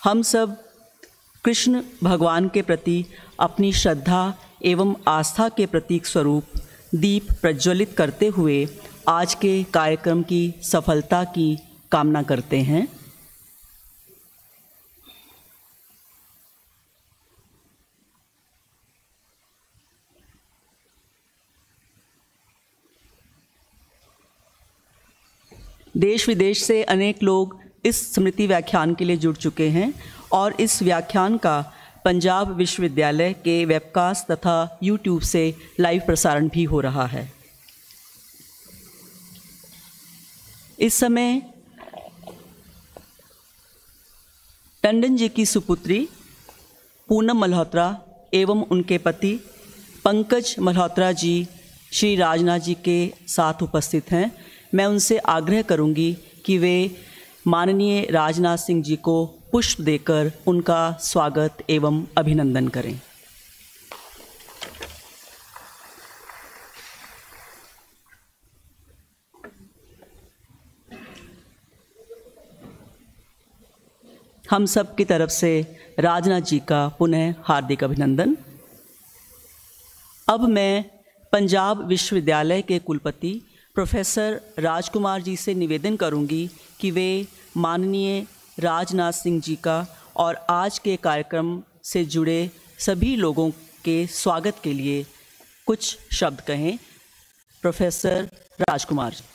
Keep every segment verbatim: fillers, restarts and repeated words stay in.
हम सब कृष्ण भगवान के प्रति अपनी श्रद्धा एवं आस्था के प्रतीक स्वरूप दीप प्रज्वलित करते हुए आज के कार्यक्रम की सफलता की कामना करते हैं। देश विदेश से अनेक लोग इस स्मृति व्याख्यान के लिए जुड़ चुके हैं और इस व्याख्यान का पंजाब विश्वविद्यालय के वेबकास्ट तथा यूट्यूब से लाइव प्रसारण भी हो रहा है। इस समय टंडन जी की सुपुत्री पूनम मल्होत्रा एवं उनके पति पंकज मल्होत्रा जी श्री राजनाथ जी के साथ उपस्थित हैं। मैं उनसे आग्रह करूंगी कि वे माननीय राजनाथ सिंह जी को पुष्प देकर उनका स्वागत एवं अभिनंदन करें। हम सब की तरफ से राजनाथ जी का पुनः हार्दिक अभिनंदन। अब मैं पंजाब विश्वविद्यालय के कुलपति प्रोफेसर राजकुमार जी से निवेदन करूंगी कि वे माननीय राजनाथ सिंह जी का और आज के कार्यक्रम से जुड़े सभी लोगों के स्वागत के लिए कुछ शब्द कहें। प्रोफेसर राजकुमार जी।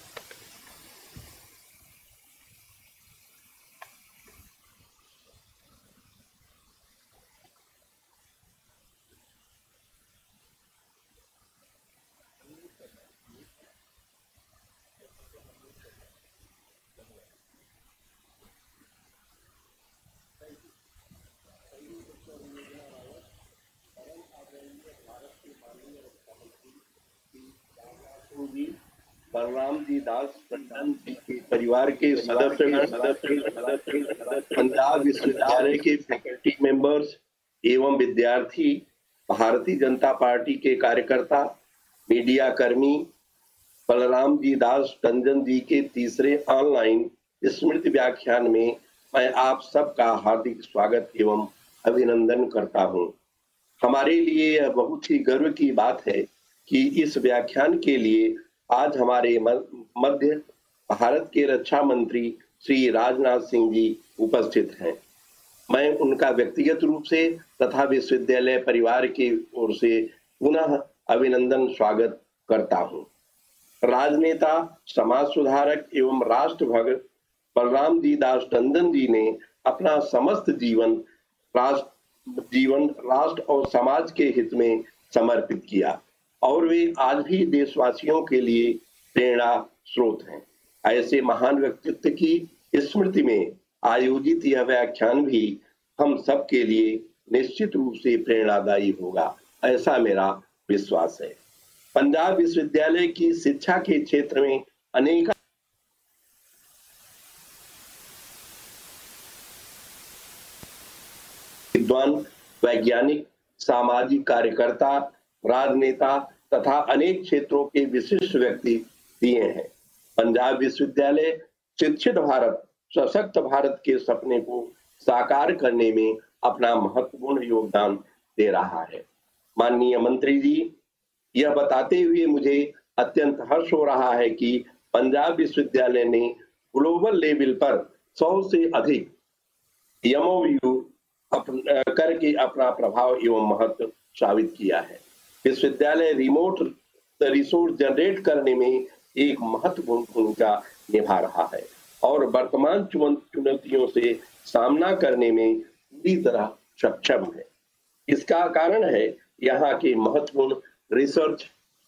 बलराम जी दास टंडन जी के परिवार के सदस्य पंजाब विश्वविद्यालय के फैकल्टी मेंबर्स एवं विद्यार्थी, भारतीय जनता पार्टी के कार्यकर्ता, मीडिया कर्मी, बलराम जी दास टंडन जी के तीसरे ऑनलाइन स्मृति व्याख्यान में मैं आप सबका हार्दिक स्वागत एवं अभिनंदन करता हूं। हमारे लिए यह बहुत ही गर्व की बात है कि इस व्याख्यान के लिए आज हमारे मध्य भारत के रक्षा मंत्री श्री राजनाथ सिंह जी उपस्थित हैं। मैं उनका व्यक्तिगत रूप से तथा विश्वविद्यालय परिवार की ओर से पुनः अभिनंदन स्वागत करता हूं। राजनेता, समाज सुधारक एवं राष्ट्रभक्त बलराम जी दास टंडन जी ने अपना समस्त जीवन राष्ट्र जीवन राष्ट्र और समाज के हित में समर्पित किया और वे आज भी देशवासियों के लिए प्रेरणा स्रोत हैं। ऐसे महान व्यक्तित्व की स्मृति में आयोजित यह व्याख्यान भी हम सब के लिए निश्चित रूप से प्रेरणादायी होगा, ऐसा मेरा विश्वास है। पंजाब विश्वविद्यालय की शिक्षा के क्षेत्र में अनेक विद्वान, वैज्ञानिक, सामाजिक कार्यकर्ता, राजनेता तथा अनेक क्षेत्रों के विशिष्ट व्यक्ति दिए हैं। पंजाब विश्वविद्यालय शिक्षित भारत, सशक्त भारत के सपने को साकार करने में अपना महत्वपूर्ण योगदान दे रहा है। माननीय मंत्री जी, यह बताते हुए मुझे अत्यंत हर्ष हो रहा है कि पंजाब विश्वविद्यालय ने ग्लोबल लेवल पर सौ से अधिक एमओयू करके अपना प्रभाव एवं महत्व साबित किया है। विश्वविद्यालय रिमोट रिसोर्स जनरेट करने में एक महत्वपूर्ण भूमिका निभा रहा है और वर्तमान चुनौतियों से सामना करने में पूरी तरह सक्षम है। इसका कारण है यहाँ के महत्वपूर्ण रिसर्च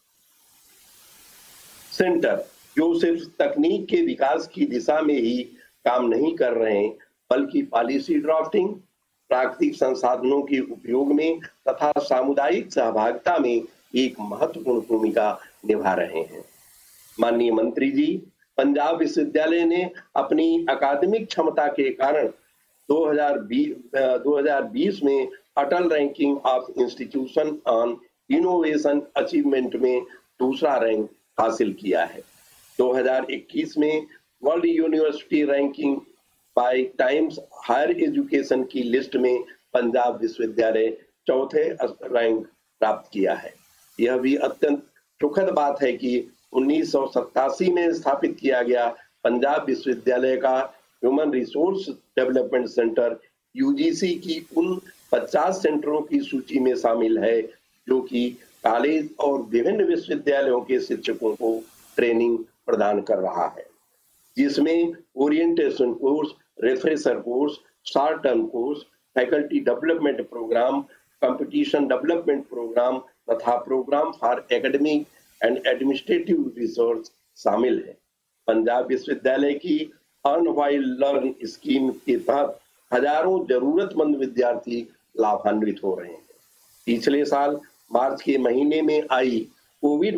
सेंटर, जो सिर्फ तकनीक के विकास की दिशा में ही काम नहीं कर रहे हैं, बल्कि पॉलिसी ड्राफ्टिंग, प्राकृतिक संसाधनों के उपयोग में तथा सामुदायिक सहभागिता में एक महत्वपूर्ण भूमिका निभा रहे हैं। माननीय मंत्री जी, पंजाब विश्वविद्यालय ने अपनी अकादमिक क्षमता के कारण दो हज़ार बीस में Atal ranking of institution on innovation achievement में दूसरा रैंक हासिल किया है। दो हज़ार इक्कीस में world university ranking by Times Higher Education की लिस्ट में पंजाब विश्वविद्यालय चौथे रैंक प्राप्त किया है। यह भी अत्यंत सुखद बात है कि उन्नीस सौ सत्तासी में स्थापित किया गया पंजाब विश्वविद्यालय का human resource development centre UGC की उन पचास सेंटरों की सूची में शामिल है जो कि कॉलेज और विभिन्न विश्वविद्यालयों के शिक्षकों को ट्रेनिंग प्रदान कर रहा है, जिसमें orientation course, refresher course, short term course, faculty development programme, competition development programme तथा programme for academic and administrative research शामिल है। पंजाब विश्वविद्यालय की अर्न व्हाइल लर्न स्कीम के तहत हजारों जरूरतमंद विद्यार्थी लाभान्वित हो रहे हैं। पिछले साल मार्च के महीने में आई कोविड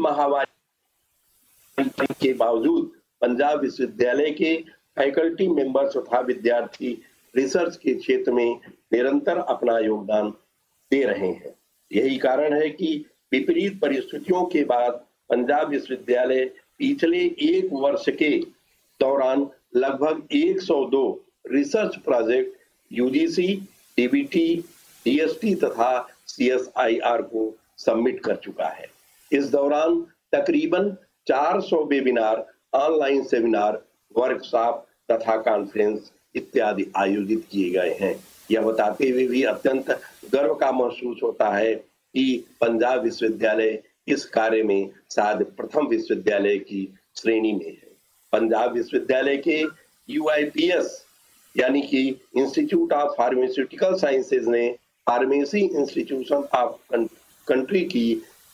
महामारी के बावजूद पंजाब विश्वविद्यालय के फैकल्टी मेंबर्स तथा विद्यार्थी रिसर्च के क्षेत्र में निरंतर अपना योगदान दे रहे हैं। यही कारण है कि विपरीत परिस्थितियों के बाद पंजाब विश्वविद्यालय पिछले एक वर्ष के दौरान लगभग एक सौ दो research project UGC, DBT, DST तथा सीएसआईआर को सबमिट कर चुका है। इस दौरान तकरीबन चार सौ वेबिनार, ऑनलाइन सेमिनार, वर्कशॉप तथा कॉन्फ्रेंस इत्यादि आयोजित किए गए हैं। यह बताते हुए भी अत्यंत गर्व का महसूस होता है कि पंजाब विश्वविद्यालय इस कार्य में शायद प्रथम विश्वविद्यालय की श्रेणी में है। पंजाब विश्वविद्यालय के यूआईपीएस यानी कि इंस्टीट्यूट ऑफ फार्मास्यूटिकल साइंसेज ने फार्मेसी इंस्टीट्यूशन ऑफ कंट्री की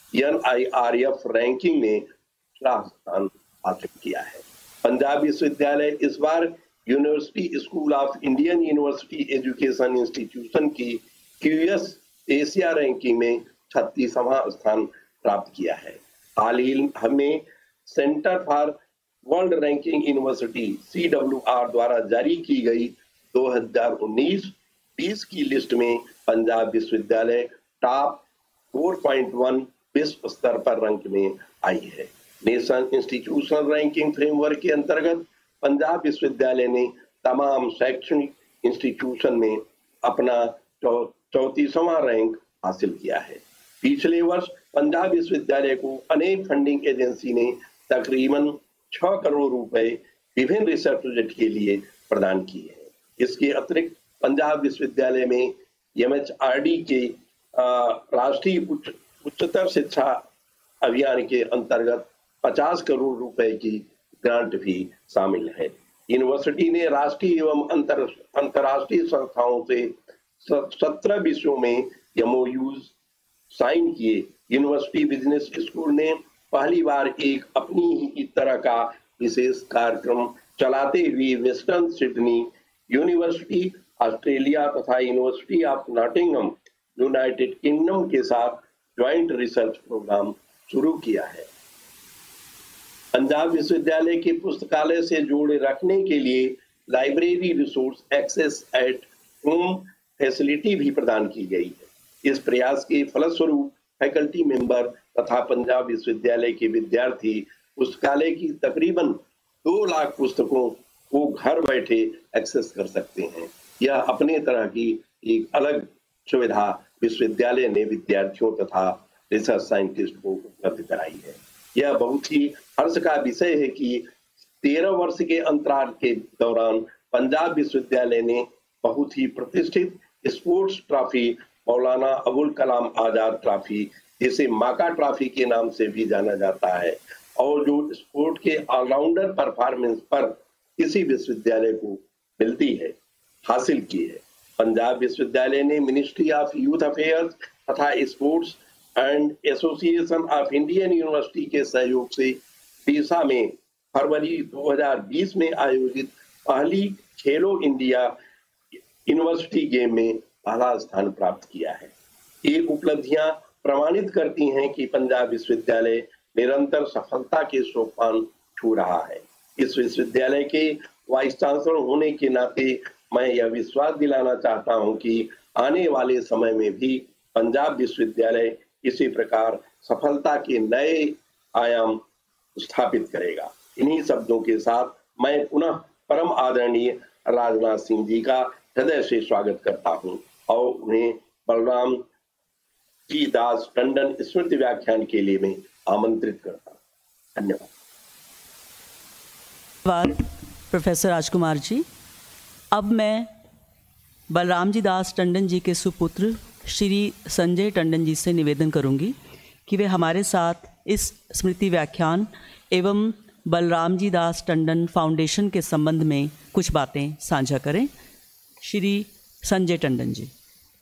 एनआईआरएफ रैंकिंग में दूसरा स्थान हासिल किया है। पंजाब विश्वविद्यालय इस बार university school of Indian university education institution की क्यूएस एशिया रैंकिंग में छत्तीसवां स्थान प्राप्त किया है। हाल ही हमें centre for world ranking university C W R द्वारा जारी की गई दो हज़ार उन्नीस बीस की लिस्ट में पंजाब विश्वविद्यालय टॉप चार पॉइंट एक विश्व स्तर पर रैंक में आई है। नेशनल इंस्टीट्यूशनल रैंकिंग फ्रेमवर्क के अंतर्गत पंजाब विश्वविद्यालय ने तमाम शैक्षणिक इंस्टीट्यूशन में अपना चौतीसवां रैंक हासिल किया है। पिछले वर्ष पंजाब विश्वविद्यालय को अनेक फंडिंग एजेंसी ने तकरीबन छह करोड़ रुपए विभिन्न रिसर्च प्रोजेक्ट के लिए प्रदान किए हैं। इसके अतिरिक्त पंजाब विश्वविद्यालय में एमएचआरडी के राष्ट्रीय उच्च उच्चतर शिक्षा अभियान के अंतर्गत पचास करोड़ रुपए की ग्रांट भी शामिल है। यूनिवर्सिटी ने राष्ट्रीय एवं अंतर अंतर्राष्ट्रीय संस्थाओं से सत्रह विषयों में एमओयूज साइन किए। यूनिवर्सिटी बिजनेस स्कूल ने पहली बार एक अपनी ही तरह का विशेष कार्यक्रम चलाते हुए वेस्टर्न सिडनी यूनिवर्सिटी ऑस्ट्रेलिया तथा University of Nottingham United Kingdom के साथ ज्वाइंट रिसर्च प्रोग्राम शुरू किया है। पंजाब विश्वविद्यालय के पुस्तकालय से जोड़े रखने के लिए library resource access at home facility भी प्रदान की गई है। इस प्रयास के फलस्वरूप फैकल्टी मेंबर तथा पंजाब विश्वविद्यालय के विद्यार्थी पुस्तकालय की तकरीबन दो लाख पुस्तकों को घर बैठे एक्सेस कर सकते हैं। यह अपने तरह की एक अलग सुविधा विश्वविद्यालय ने विद्यार्थियों तथा रिसर्च साइंटिस्ट को उपलब्ध कराई है। यह बहुत ही हर्ष का विषय है कि तेरह वर्ष के अंतराल के दौरान पंजाब विश्वविद्यालय ने बहुत ही प्रतिष्ठित sports trophy, Maulana Abul Kalam Azad trophy, जिसे माका ट्रॉफी के नाम से भी जाना जाता है, और जो स्पोर्ट के ऑलराउंडर परफॉर्मेंस पर किसी विश्वविद्यालय को मिलती है, हासिल की है। पंजाब विश्वविद्यालय ने मिनिस्ट्री ऑफ यूथ अफेयर्स तथा sports and association of Indian university के सहयोग से डीसा में फरवरी दो हज़ार बीस में आयोजित पहली खेलो इंडिया यूनिवर्सिटी गेम में पहला स्थान प्राप्त किया है। ये उपलब्धियां प्रमाणित करती हैं कि पंजाब विश्वविद्यालय निरंतर सफलता के सोपान छू रहा है। इस विश्वविद्यालय के वाइस चांसलर होने के नाते मैं यह विश्वास दिलाना चाहता हूं कि आने वाले समय में भी पंजाब विश्वविद्यालय इसी प्रकार सफलता के नए आयाम स्थापित करेगा। इन्हीं शब्दों के साथ मैं पुनः परम आदरणीय राजनाथ सिंह जी का हृदय से स्वागत करता हूं और उन्हें बलराम जी दास टंडन स्मृति व्याख्यान के लिए मैं आमंत्रित करता हूं। धन्यवाद। धन्यवाद प्रोफेसर राजकुमार जी। अब मैं बलराम जी दास टंडन जी के सुपुत्र श्री संजय टंडन जी से निवेदन करूंगी कि वे हमारे साथ इस स्मृति व्याख्यान एवं बलराम जी दास टंडन फाउंडेशन के संबंध में कुछ बातें साझा करें। श्री संजय टंडन जी।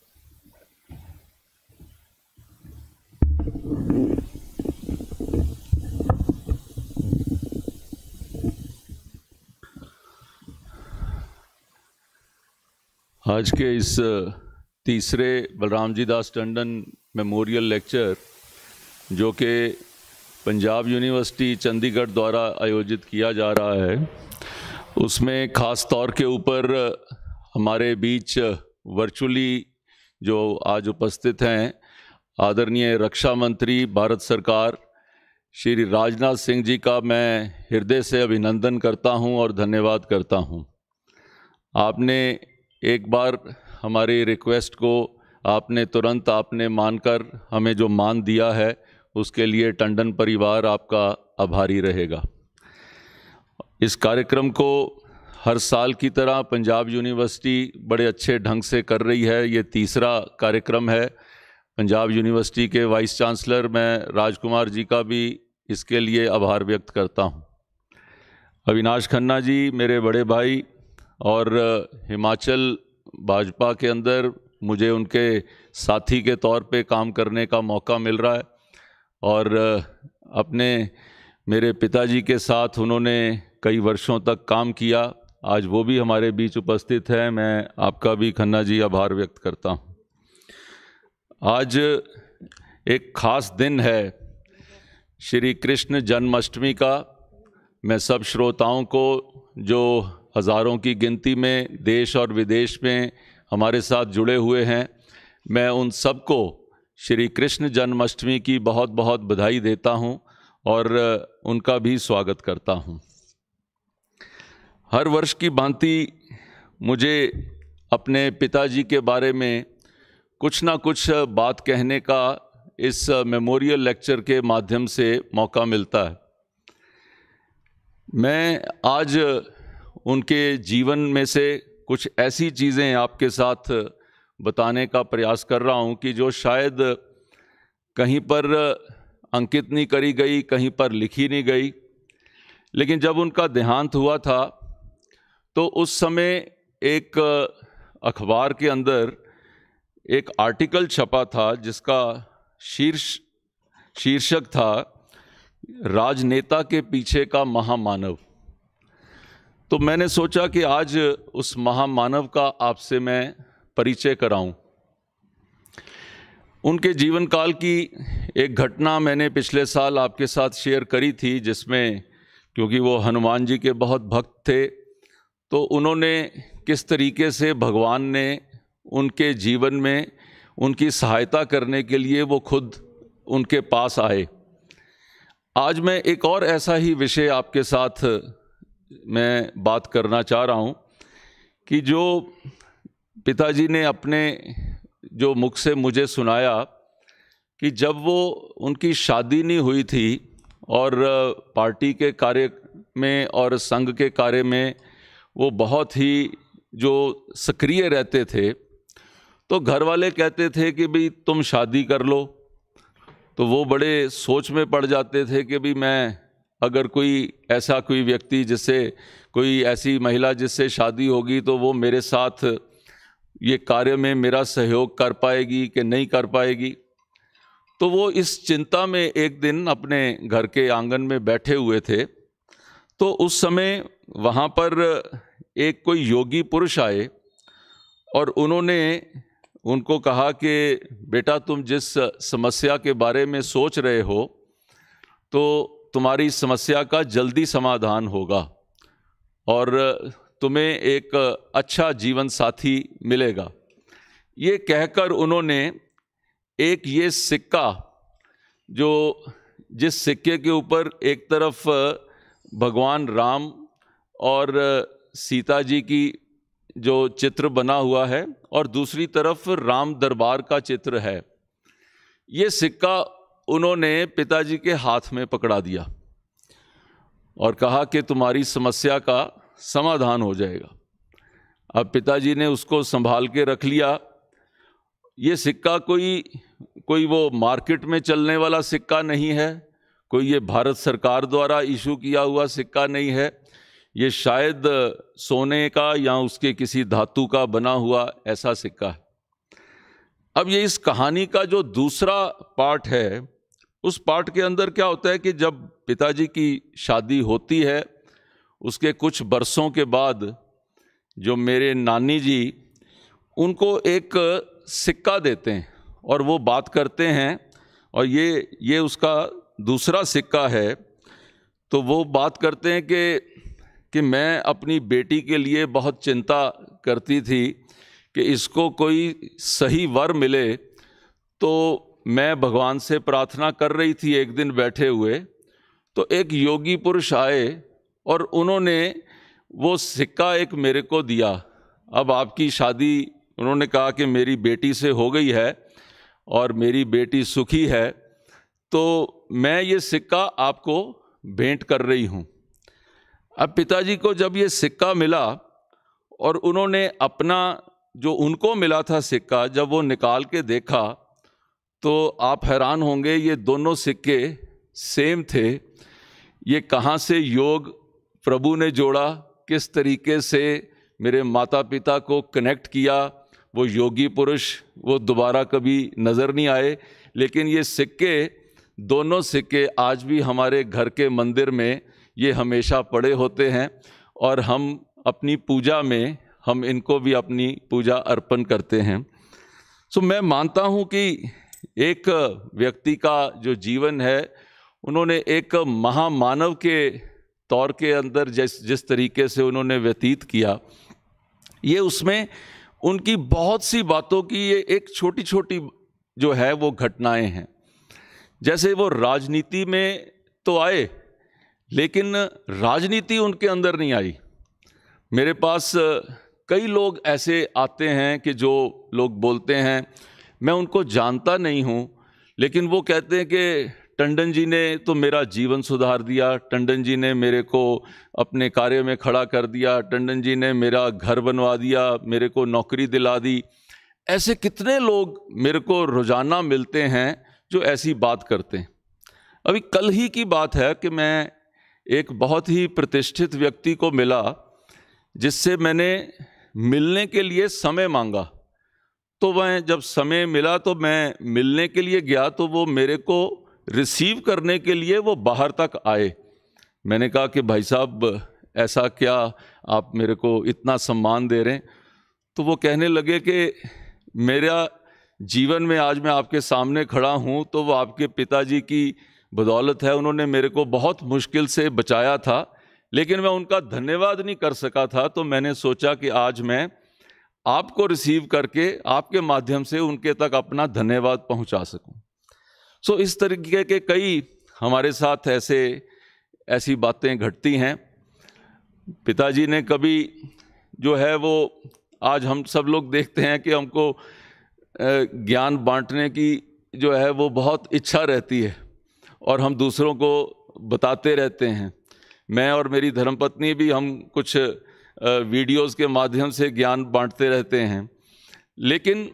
आज के इस तीसरे बलराम जी दास टंडन मेमोरियल लेक्चर जो कि पंजाब यूनिवर्सिटी चंडीगढ़ द्वारा आयोजित किया जा रहा है, उसमें ख़ास तौर के ऊपर हमारे बीच वर्चुअली जो आज उपस्थित हैं आदरणीय रक्षा मंत्री भारत सरकार श्री राजनाथ सिंह जी का मैं हृदय से अभिनंदन करता हूं और धन्यवाद करता हूं। आपने एक बार हमारी रिक्वेस्ट को आपने तुरंत आपने मानकर हमें जो मान दिया है उसके लिए टंडन परिवार आपका आभारी रहेगा। इस कार्यक्रम को हर साल की तरह पंजाब यूनिवर्सिटी बड़े अच्छे ढंग से कर रही है। ये तीसरा कार्यक्रम है। पंजाब यूनिवर्सिटी के वाइस चांसलर मैं राजकुमार जी का भी इसके लिए आभार व्यक्त करता हूँ। अविनाश खन्ना जी मेरे बड़े भाई और हिमाचल भाजपा के अंदर मुझे उनके साथी के तौर पे काम करने का मौका मिल रहा है और अपने मेरे पिताजी के साथ उन्होंने कई वर्षों तक काम किया। आज वो भी हमारे बीच उपस्थित है। मैं आपका भी खन्ना जी आभार व्यक्त करता हूँ। आज एक ख़ास दिन है श्री कृष्ण जन्माष्टमी का। मैं सब श्रोताओं को जो हज़ारों की गिनती में देश और विदेश में हमारे साथ जुड़े हुए हैं, मैं उन सबको श्री कृष्ण जन्माष्टमी की बहुत बहुत बधाई देता हूं और उनका भी स्वागत करता हूं। हर वर्ष की भांति मुझे अपने पिताजी के बारे में कुछ ना कुछ बात कहने का इस मेमोरियल लेक्चर के माध्यम से मौका मिलता है। मैं आज उनके जीवन में से कुछ ऐसी चीज़ें आपके साथ बताने का प्रयास कर रहा हूं कि जो शायद कहीं पर अंकित नहीं करी गई, कहीं पर लिखी नहीं गई। लेकिन जब उनका देहांत हुआ था तो उस समय एक अखबार के अंदर एक आर्टिकल छपा था जिसका शीर्ष शीर्षक था राजनेता के पीछे का महामानव। तो मैंने सोचा कि आज उस महामानव का आपसे मैं परिचय कराऊं। उनके जीवन काल की एक घटना मैंने पिछले साल आपके साथ शेयर करी थी, जिसमें क्योंकि वो हनुमान जी के बहुत भक्त थे तो उन्होंने किस तरीके से भगवान ने उनके जीवन में उनकी सहायता करने के लिए वो खुद उनके पास आए। आज मैं एक और ऐसा ही विषय आपके साथ मैं बात करना चाह रहा हूँ कि जो पिताजी ने अपने जो मुख से मुझे सुनाया कि जब वो उनकी शादी नहीं हुई थी और पार्टी के कार्य में और संघ के कार्य में वो बहुत ही जो सक्रिय रहते थे, तो घर वाले कहते थे कि भाई तुम शादी कर लो। तो वो बड़े सोच में पड़ जाते थे कि भाई मैं अगर कोई ऐसा कोई व्यक्ति जिससे कोई ऐसी महिला जिससे शादी होगी तो वो मेरे साथ ये कार्य में मेरा सहयोग कर पाएगी कि नहीं कर पाएगी। तो वो इस चिंता में एक दिन अपने घर के आंगन में बैठे हुए थे। तो उस समय वहाँ पर एक कोई योगी पुरुष आए और उन्होंने उनको कहा कि बेटा तुम जिस समस्या के बारे में सोच रहे हो तो तुम्हारी समस्या का जल्दी समाधान होगा और तुम्हें एक अच्छा जीवन साथी मिलेगा। ये कहकर उन्होंने एक ये सिक्का, जो जिस सिक्के के ऊपर एक तरफ भगवान राम और सीता जी की जो चित्र बना हुआ है और दूसरी तरफ राम दरबार का चित्र है। ये सिक्का उन्होंने पिताजी के हाथ में पकड़ा दिया और कहा कि तुम्हारी समस्या का समाधान हो जाएगा। अब पिताजी ने उसको संभाल के रख लिया। ये सिक्का कोई कोई वो मार्केट में चलने वाला सिक्का नहीं है, कोई ये भारत सरकार द्वारा इशू किया हुआ सिक्का नहीं है। ये शायद सोने का या उसके किसी धातु का बना हुआ ऐसा सिक्का है। अब ये इस कहानी का जो दूसरा पार्ट है, उस पार्ट के अंदर क्या होता है कि जब पिताजी की शादी होती है, उसके कुछ बरसों के बाद जो मेरे नानी जी उनको एक सिक्का देते हैं और वो बात करते हैं, और ये ये उसका दूसरा सिक्का है। तो वो बात करते हैं कि कि मैं अपनी बेटी के लिए बहुत चिंता करती थी कि इसको कोई सही वर मिले। तो मैं भगवान से प्रार्थना कर रही थी, एक दिन बैठे हुए तो एक योगी पुरुष आए और उन्होंने वो सिक्का एक मेरे को दिया। अब आपकी शादी, उन्होंने कहा कि मेरी बेटी से हो गई है और मेरी बेटी सुखी है, तो मैं ये सिक्का आपको भेंट कर रही हूँ। अब पिताजी को जब ये सिक्का मिला और उन्होंने अपना जो उनको मिला था सिक्का जब वो निकाल के देखा, तो आप हैरान होंगे, ये दोनों सिक्के सेम थे। ये कहाँ से योग प्रभु ने जोड़ा, किस तरीके से मेरे माता पिता को कनेक्ट किया। वो योगी पुरुष वो दोबारा कभी नज़र नहीं आए, लेकिन ये सिक्के, दोनों सिक्के आज भी हमारे घर के मंदिर में ये हमेशा पड़े होते हैं और हम अपनी पूजा में हम इनको भी अपनी पूजा अर्पण करते हैं। सो मैं मानता हूँ कि एक व्यक्ति का जो जीवन है, उन्होंने एक महामानव के तौर के अंदर जिस जिस तरीके से उन्होंने व्यतीत किया, ये उसमें उनकी बहुत सी बातों की ये एक छोटी छोटी जो है वो घटनाएं हैं। जैसे वो राजनीति में तो आए, लेकिन राजनीति उनके अंदर नहीं आई। मेरे पास कई लोग ऐसे आते हैं कि जो लोग बोलते हैं, मैं उनको जानता नहीं हूँ, लेकिन वो कहते हैं कि टंडन जी ने तो मेरा जीवन सुधार दिया, टंडन जी ने मेरे को अपने कार्य में खड़ा कर दिया, टंडन जी ने मेरा घर बनवा दिया, मेरे को नौकरी दिला दी। ऐसे कितने लोग मेरे को रोज़ाना मिलते हैं जो ऐसी बात करते हैं। अभी कल ही की बात है कि मैं एक बहुत ही प्रतिष्ठित व्यक्ति को मिला, जिससे मैंने मिलने के लिए समय मांगा। तो वह जब समय मिला तो मैं मिलने के लिए गया, तो वो मेरे को रिसीव करने के लिए वो बाहर तक आए। मैंने कहा कि भाई साहब ऐसा क्या, आप मेरे को इतना सम्मान दे रहे हैं? तो वो कहने लगे कि मेरा जीवन में आज मैं आपके सामने खड़ा हूँ तो वो आपके पिताजी की बदौलत है। उन्होंने मेरे को बहुत मुश्किल से बचाया था, लेकिन मैं उनका धन्यवाद नहीं कर सका था। तो मैंने सोचा कि आज मैं आपको रिसीव करके आपके माध्यम से उनके तक अपना धन्यवाद पहुंचा सकूं। सो so, इस तरीके के कई हमारे साथ ऐसे ऐसी बातें घटती हैं। पिताजी ने कभी जो है वो, आज हम सब लोग देखते हैं कि हमको ज्ञान बांटने की जो है वो बहुत इच्छा रहती है और हम दूसरों को बताते रहते हैं। मैं और मेरी धर्मपत्नी भी हम कुछ वीडियोस के माध्यम से ज्ञान बांटते रहते हैं, लेकिन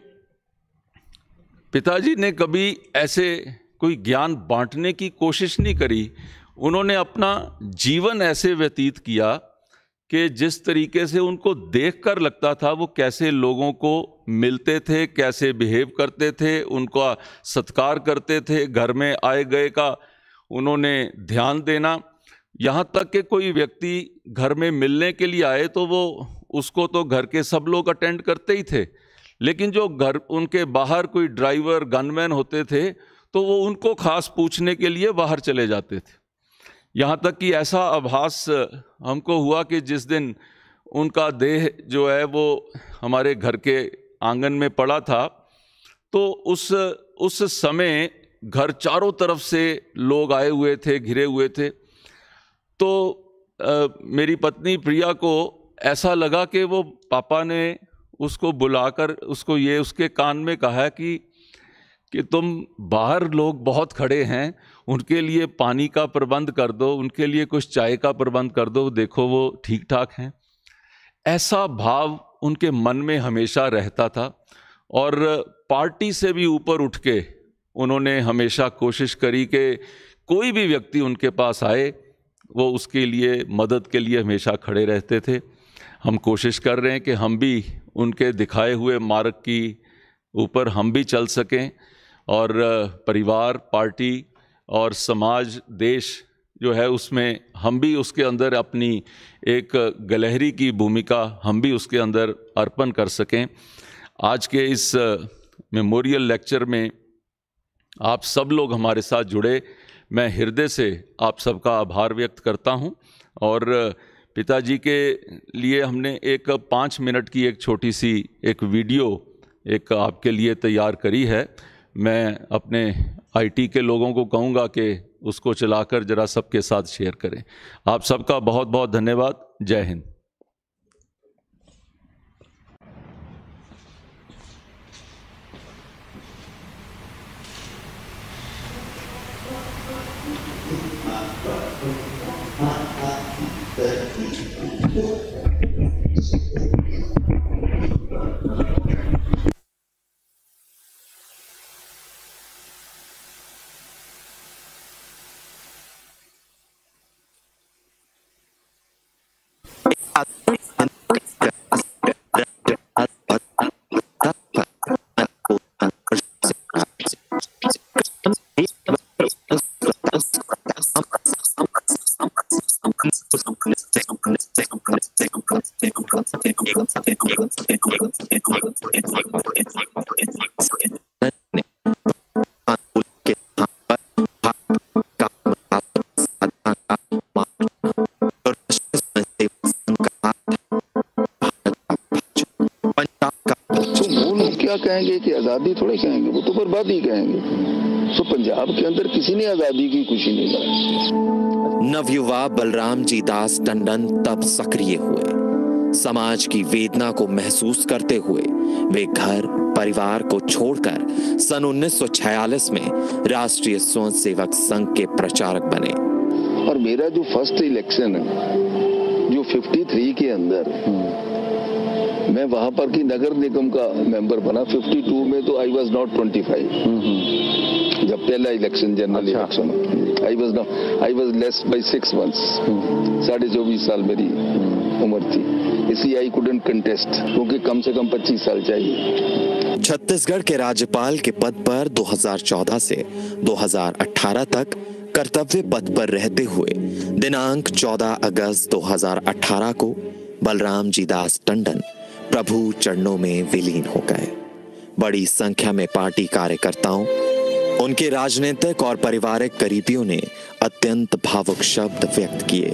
पिताजी ने कभी ऐसे कोई ज्ञान बांटने की कोशिश नहीं करी। उन्होंने अपना जीवन ऐसे व्यतीत किया कि जिस तरीके से उनको देखकर लगता था वो कैसे लोगों को मिलते थे, कैसे बिहेव करते थे, उनका सत्कार करते थे, घर में आए गए का उन्होंने ध्यान देना। यहाँ तक कि कोई व्यक्ति घर में मिलने के लिए आए तो वो उसको तो घर के सब लोग अटेंड करते ही थे, लेकिन जो घर उनके बाहर कोई ड्राइवर गनमैन होते थे तो वो उनको खास पूछने के लिए बाहर चले जाते थे। यहाँ तक कि ऐसा आभास हमको हुआ कि जिस दिन उनका देह जो है वो हमारे घर के आंगन में पड़ा था, तो उस उस समय घर चारों तरफ से लोग आए हुए थे, घिरे हुए थे। तो आ, मेरी पत्नी प्रिया को ऐसा लगा कि वो पापा ने उसको बुलाकर उसको ये उसके कान में कहा कि कि तुम बाहर लोग बहुत खड़े हैं, उनके लिए पानी का प्रबंध कर दो, उनके लिए कुछ चाय का प्रबंध कर दो, देखो वो ठीक ठाक हैं। ऐसा भाव उनके मन में हमेशा रहता था और पार्टी से भी ऊपर उठ के उन्होंने हमेशा कोशिश करी कि कोई भी व्यक्ति उनके पास आए वो उसके लिए मदद के लिए हमेशा खड़े रहते थे। हम कोशिश कर रहे हैं कि हम भी उनके दिखाए हुए मार्ग की ऊपर हम भी चल सकें और परिवार, पार्टी और समाज, देश जो है उसमें हम भी उसके अंदर अपनी एक गलहरी की भूमिका हम भी उसके अंदर अर्पण कर सकें। आज के इस मेमोरियल लेक्चर में आप सब लोग हमारे साथ जुड़े, मैं हृदय से आप सबका आभार व्यक्त करता हूं। और पिताजी के लिए हमने एक पाँच मिनट की एक छोटी सी एक वीडियो एक आपके लिए तैयार करी है। मैं अपने आईटी के लोगों को कहूँगा कि उसको चलाकर ज़रा सबके साथ शेयर करें। आप सबका बहुत बहुत धन्यवाद। जय हिंद। कहेंगे कि आजादी थोड़े कहेंगे, वो तो बर्बादी कहेंगे। तो पंजाब के अंदर किसी ने आजादी की खुशी नहीं मनाई। नवयुवा बलराम जी दास टंडन तब सक्रिय हुए। समाज की वेदना को महसूस करते हुए वे घर परिवार को छोड़कर सन उन्नीस सौ छियालीस में राष्ट्रीय स्वयंसेवक संघ के प्रचारक बने। और मेरा जो फर्स्ट इलेक्शन है जो तिरेपन के अंदर मैं वहां पर की नगर निगम का मेंबर बना। बावन में तो आई वाज नॉट पच्चीस। जब पहला election general election I was not I was less by six months. साढ़े चौबीस साल मेरी उम्र थी, इसलिए आई कुडंट कंटेस्ट, क्योंकि कम से कम पच्चीस साल चाहिए। छत्तीसगढ़ के राज्यपाल के पद पर दो हज़ार चौदह से दो हज़ार अठारह तक कर्तव्य पद पर रहते हुए दिनांक चौदह अगस्त दो हज़ार अठारह को बलराम जी दास टंडन प्रभु चरणों में विलीन हो गए। बड़ी संख्या में पार्टी कार्यकर्ताओं, उनके राजनीतिक और पारिवारिक करीबियों ने अत्यंत भावुक शब्द व्यक्त किए,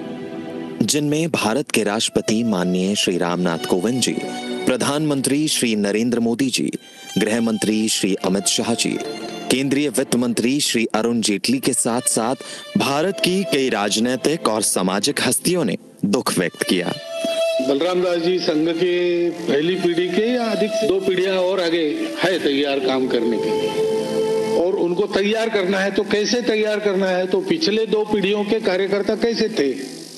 जिनमें भारत के राष्ट्रपति माननीय श्री रामनाथ कोविंद जी, प्रधानमंत्री श्री नरेंद्र मोदी जी, गृह मंत्री श्री अमित शाह जी, केंद्रीय वित्त मंत्री श्री अरुण जेटली के साथ साथ भारत की कई राजनीतिक और सामाजिक हस्तियों ने दुख व्यक्त किया। बलराम दास जी संघ के पहली पीढ़ी के या अधिक से दो पीढ़ियां और आगे है तैयार काम करने के लिए, और उनको तैयार करना है तो कैसे तैयार करना है, तो पिछले दो पीढ़ियों के कार्यकर्ता कैसे थे।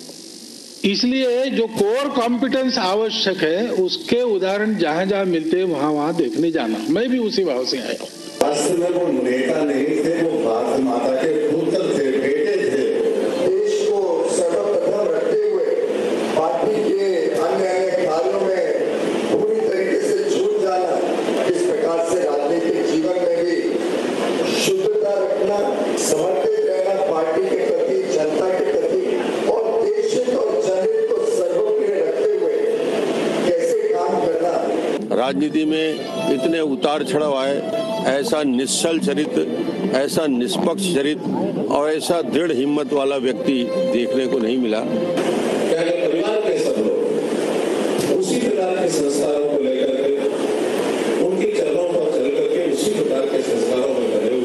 इसलिए जो कोर कॉम्पिटेंस आवश्यक है उसके उदाहरण जहां जहां मिलते हैं वहां वहां देखने जाना। मैं भी उसी भाव से आया हूँ। वास्तव में वो नेता नहीं थे, वो भारत माता के पुत्र थे, बेटे थे। देश को सर्वप्रथम रखते हुए पार्टी के अन्य अन्य कार्यों में पूरी तरीके से जुट जाना, इस प्रकार से राजनीतिक जीवन में भी शुद्धता रखना, समर्पित रहना पार्टी के प्रति, जनता के प्रति, और देश और जनहित को सर्वोपरि रखते हुए कैसे काम करना। राजनीति में इतने उतार चढ़ाव आए, ऐसा निश्चल चरित्र, ऐसा निष्पक्ष चरित्र और ऐसा दृढ़ हिम्मत वाला व्यक्ति देखने को नहीं मिला। परिवार के सब लोग उसी प्रकार के संस्कारों को लेकर के उनके चरणों पर चल करके उसी प्रकार के संस्कारों में बने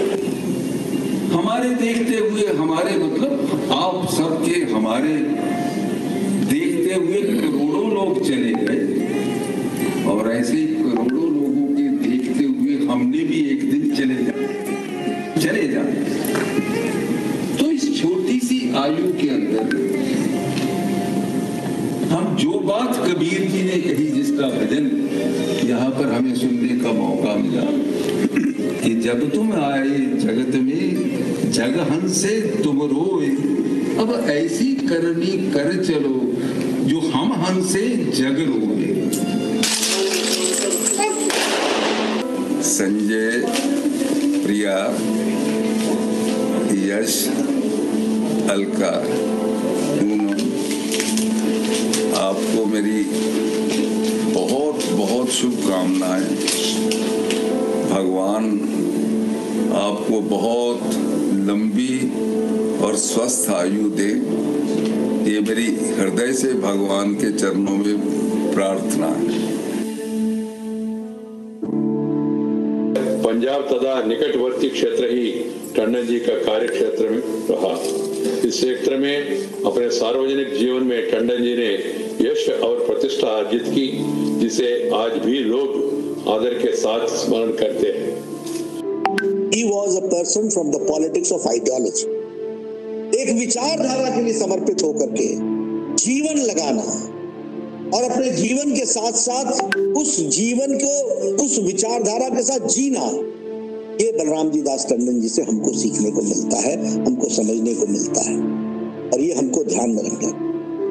हुए हमारे देखते हुए, हमारे मतलब आप सबके हमारे देखते हुए करोड़ों लोग चले गए और ऐसे ही करोड़ों लोगों के देखते हुए हमने भी एक दिन चले जाए चले जाए तो इस छोटी सी आयु के अंदर हम जो बात कबीर जी ने कही, जिसका भजन यहाँ पर हमें सुनने का मौका मिला कि जब तुम आए जगत में जग हंसे तुम रोए, अब ऐसी करनी कर चलो जो हम हंसे जग रोए। संजय, प्रिया, यश, अलका, पूनम, आपको मेरी बहुत बहुत शुभकामनाएं। भगवान आपको बहुत लंबी और स्वस्थ आयु दे, ये मेरी हृदय से भगवान के चरणों में प्रार्थना है। पंजाब तथा निकटवर्ती क्षेत्र ही टंडन जी का कार्य क्षेत्र में रहा। इस क्षेत्र में अपने सार्वजनिक जीवन में टंडन जी ने यश और प्रतिष्ठा अर्जित की, जिसे आज भी लोग आदर के साथ स्मरण करते हैं। He was a person from the politics of ideology. एक विचारधारा के लिए समर्पित होकर के जीवन लगाना और अपने जीवन के साथ साथ उस जीवन को उस विचारधारा के साथ जीना, ये बलराम जी दास टंडन जी से हमको सीखने को मिलता है, हमको समझने को मिलता है और ये हमको ध्यान में रखना है।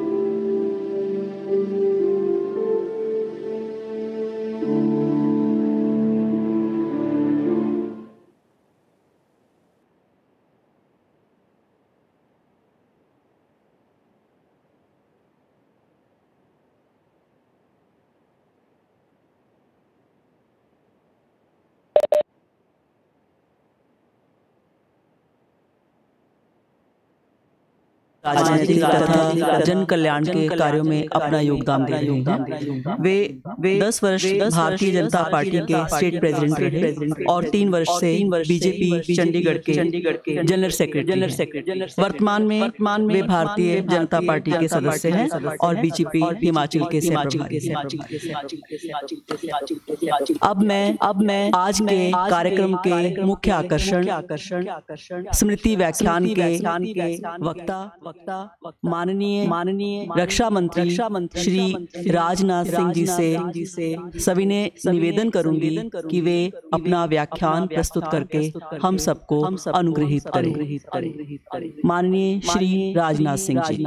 राजनीतिक तथा जन कल्याण के कार्यों में अपना योगदान दे रहे हैं। वे वे दस वर्ष भारतीय जनता पार्टी के स्टेट प्रेसिडेंट रहे और तीन वर्ष से बीजेपी चंडीगढ़ के जनरल सेक्रेटरी। वर्तमान में वे भारतीय जनता पार्टी के सदस्य हैं और बीजेपी हिमाचल के सह प्रभारी हैं। अब मैं अब मैं आज के कार्यक्रम के मुख्य आकर्षण स्मृति व्याख्यान के वक्ता माननीय माननीय रक्षा मंत्री श्री राजनाथ सिंह जी से सविनय निवेदन करूंगी कि वे अपना व्याख्यान प्रस्तुत करके हम सबको अनुग्रहित करें। माननीय श्री राजनाथ सिंह जी।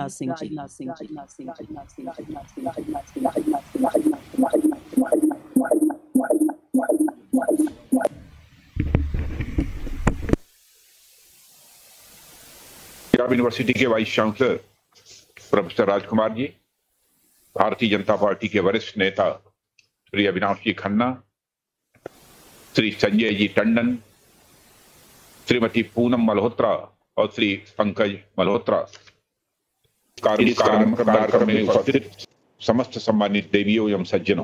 पंजाब यूनिवर्सिटी के vice chancellor professor Rajkumar ji, Bharatiya Janata party के वरिष्ठ नेता श्री अविनाश जी खन्ना, श्री संजय जी टंडन, श्रीमती पूनम मल्होत्रा और श्री पंकज मल्होत्रा, कार्यक्रम में उपस्थित समस्त सम्मानित देवियों एवं सज्जनों,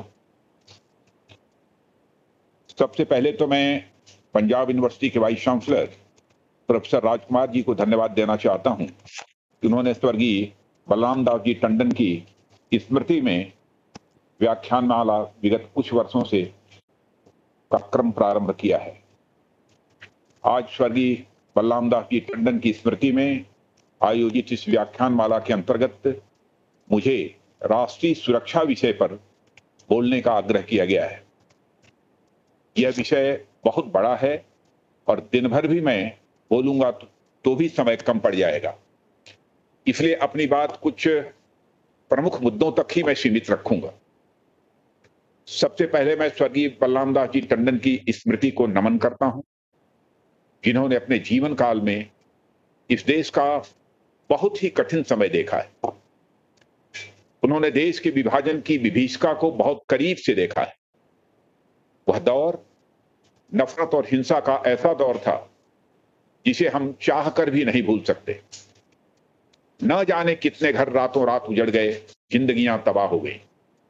सबसे पहले तो मैं पंजाब यूनिवर्सिटी के vice chancellor professor Rajkumar ji को धन्यवाद देना चाहता हूं कि उन्होंने स्वर्गीय बलराम दास जी टंडन की स्मृति में व्याख्यानमाला विगत कुछ वर्षों से का क्रम प्रारंभ किया है। आज स्वर्गीय बलराम दास जी टंडन की स्मृति में आयोजित इस व्याख्यानमाला के अंतर्गत मुझे राष्ट्रीय सुरक्षा विषय पर बोलने का आग्रह किया गया है। यह विषय बहुत बड़ा है और दिन भर भी मैं बोलूंगा तो, तो भी समय कम पड़ जाएगा, इसलिए अपनी बात कुछ प्रमुख मुद्दों तक ही मैं सीमित रखूंगा। सबसे पहले मैं स्वर्गीय बलराम दास जी टंडन की स्मृति को नमन करता हूं, जिन्होंने अपने जीवन काल में इस देश का बहुत ही कठिन समय देखा है। उन्होंने देश के विभाजन की विभीषिका को बहुत करीब से देखा है। वह दौर नफरत और हिंसा का ऐसा दौर था जिसे हम चाह कर भी नहीं भूल सकते। न जाने कितने घर रातों रात उजड़ गए, जिंदगियां तबाह हो गई।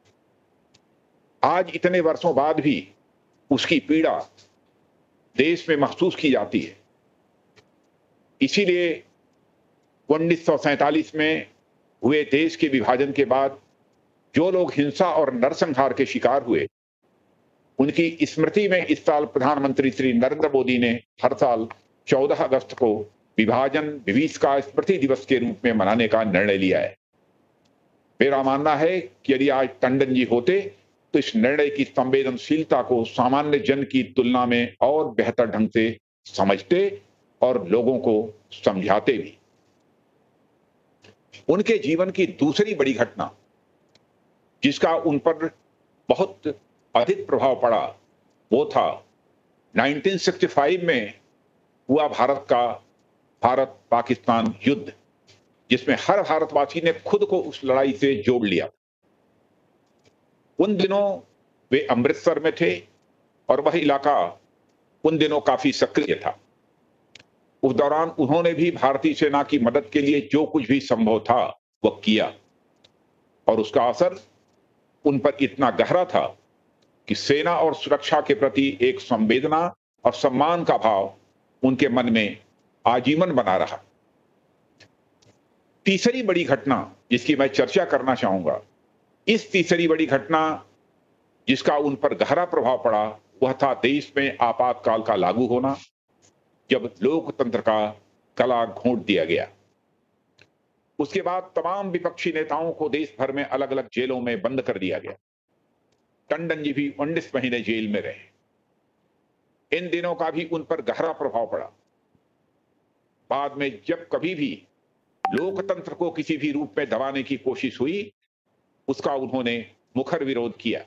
आज इतने वर्षों बाद भी उसकी पीड़ा देश में महसूस की जाती है। इसीलिए उन्नीस सौ सैंतालीस में हुए देश के विभाजन के बाद जो लोग हिंसा और नरसंहार के शिकार हुए, उनकी स्मृति में इस साल प्रधानमंत्री श्री नरेंद्र मोदी ने हर साल चौदह अगस्त को विभाजन विभीषिका स्मृति दिवस के रूप में मनाने का निर्णय लिया है। मेरा मानना है कि यदि आज टंडन जी होते तो इस निर्णय की संवेदनशीलता को सामान्य जन की तुलना में और बेहतर ढंग से समझते और लोगों को समझाते भी। उनके जीवन की दूसरी बड़ी घटना जिसका उन पर बहुत अधिक प्रभाव पड़ा वो था उन्नीस सौ पैंसठ में हुआ भारत का भारत पाकिस्तान युद्ध, जिसमें हर भारतवासी ने खुद को उस लड़ाई से जोड़ लिया। उन दिनों वे अमृतसर में थे और वह इलाका उन दिनों काफी सक्रिय था। उस दौरान उन्होंने भी भारतीय सेना की मदद के लिए जो कुछ भी संभव था वह किया और उसका असर उन पर इतना गहरा था कि सेना और सुरक्षा के प्रति एक संवेदना और सम्मान का भाव उनके मन में आजीवन बना रहा। तीसरी बड़ी घटना जिसकी मैं चर्चा करना चाहूंगा, इस तीसरी बड़ी घटना जिसका उन पर गहरा प्रभाव पड़ा वह था देश में आपातकाल का लागू होना, जब लोकतंत्र का गला घोंट दिया गया। उसके बाद तमाम विपक्षी नेताओं को देश भर में अलग अलग जेलों में बंद कर दिया गया। टंडन जी भी उन्नीस महीने जेल में रहे। इन दिनों का भी उन पर गहरा प्रभाव पड़ा। बाद में जब कभी भी लोकतंत्र को किसी भी रूप में दबाने की कोशिश हुई, उसका उन्होंने मुखर विरोध किया।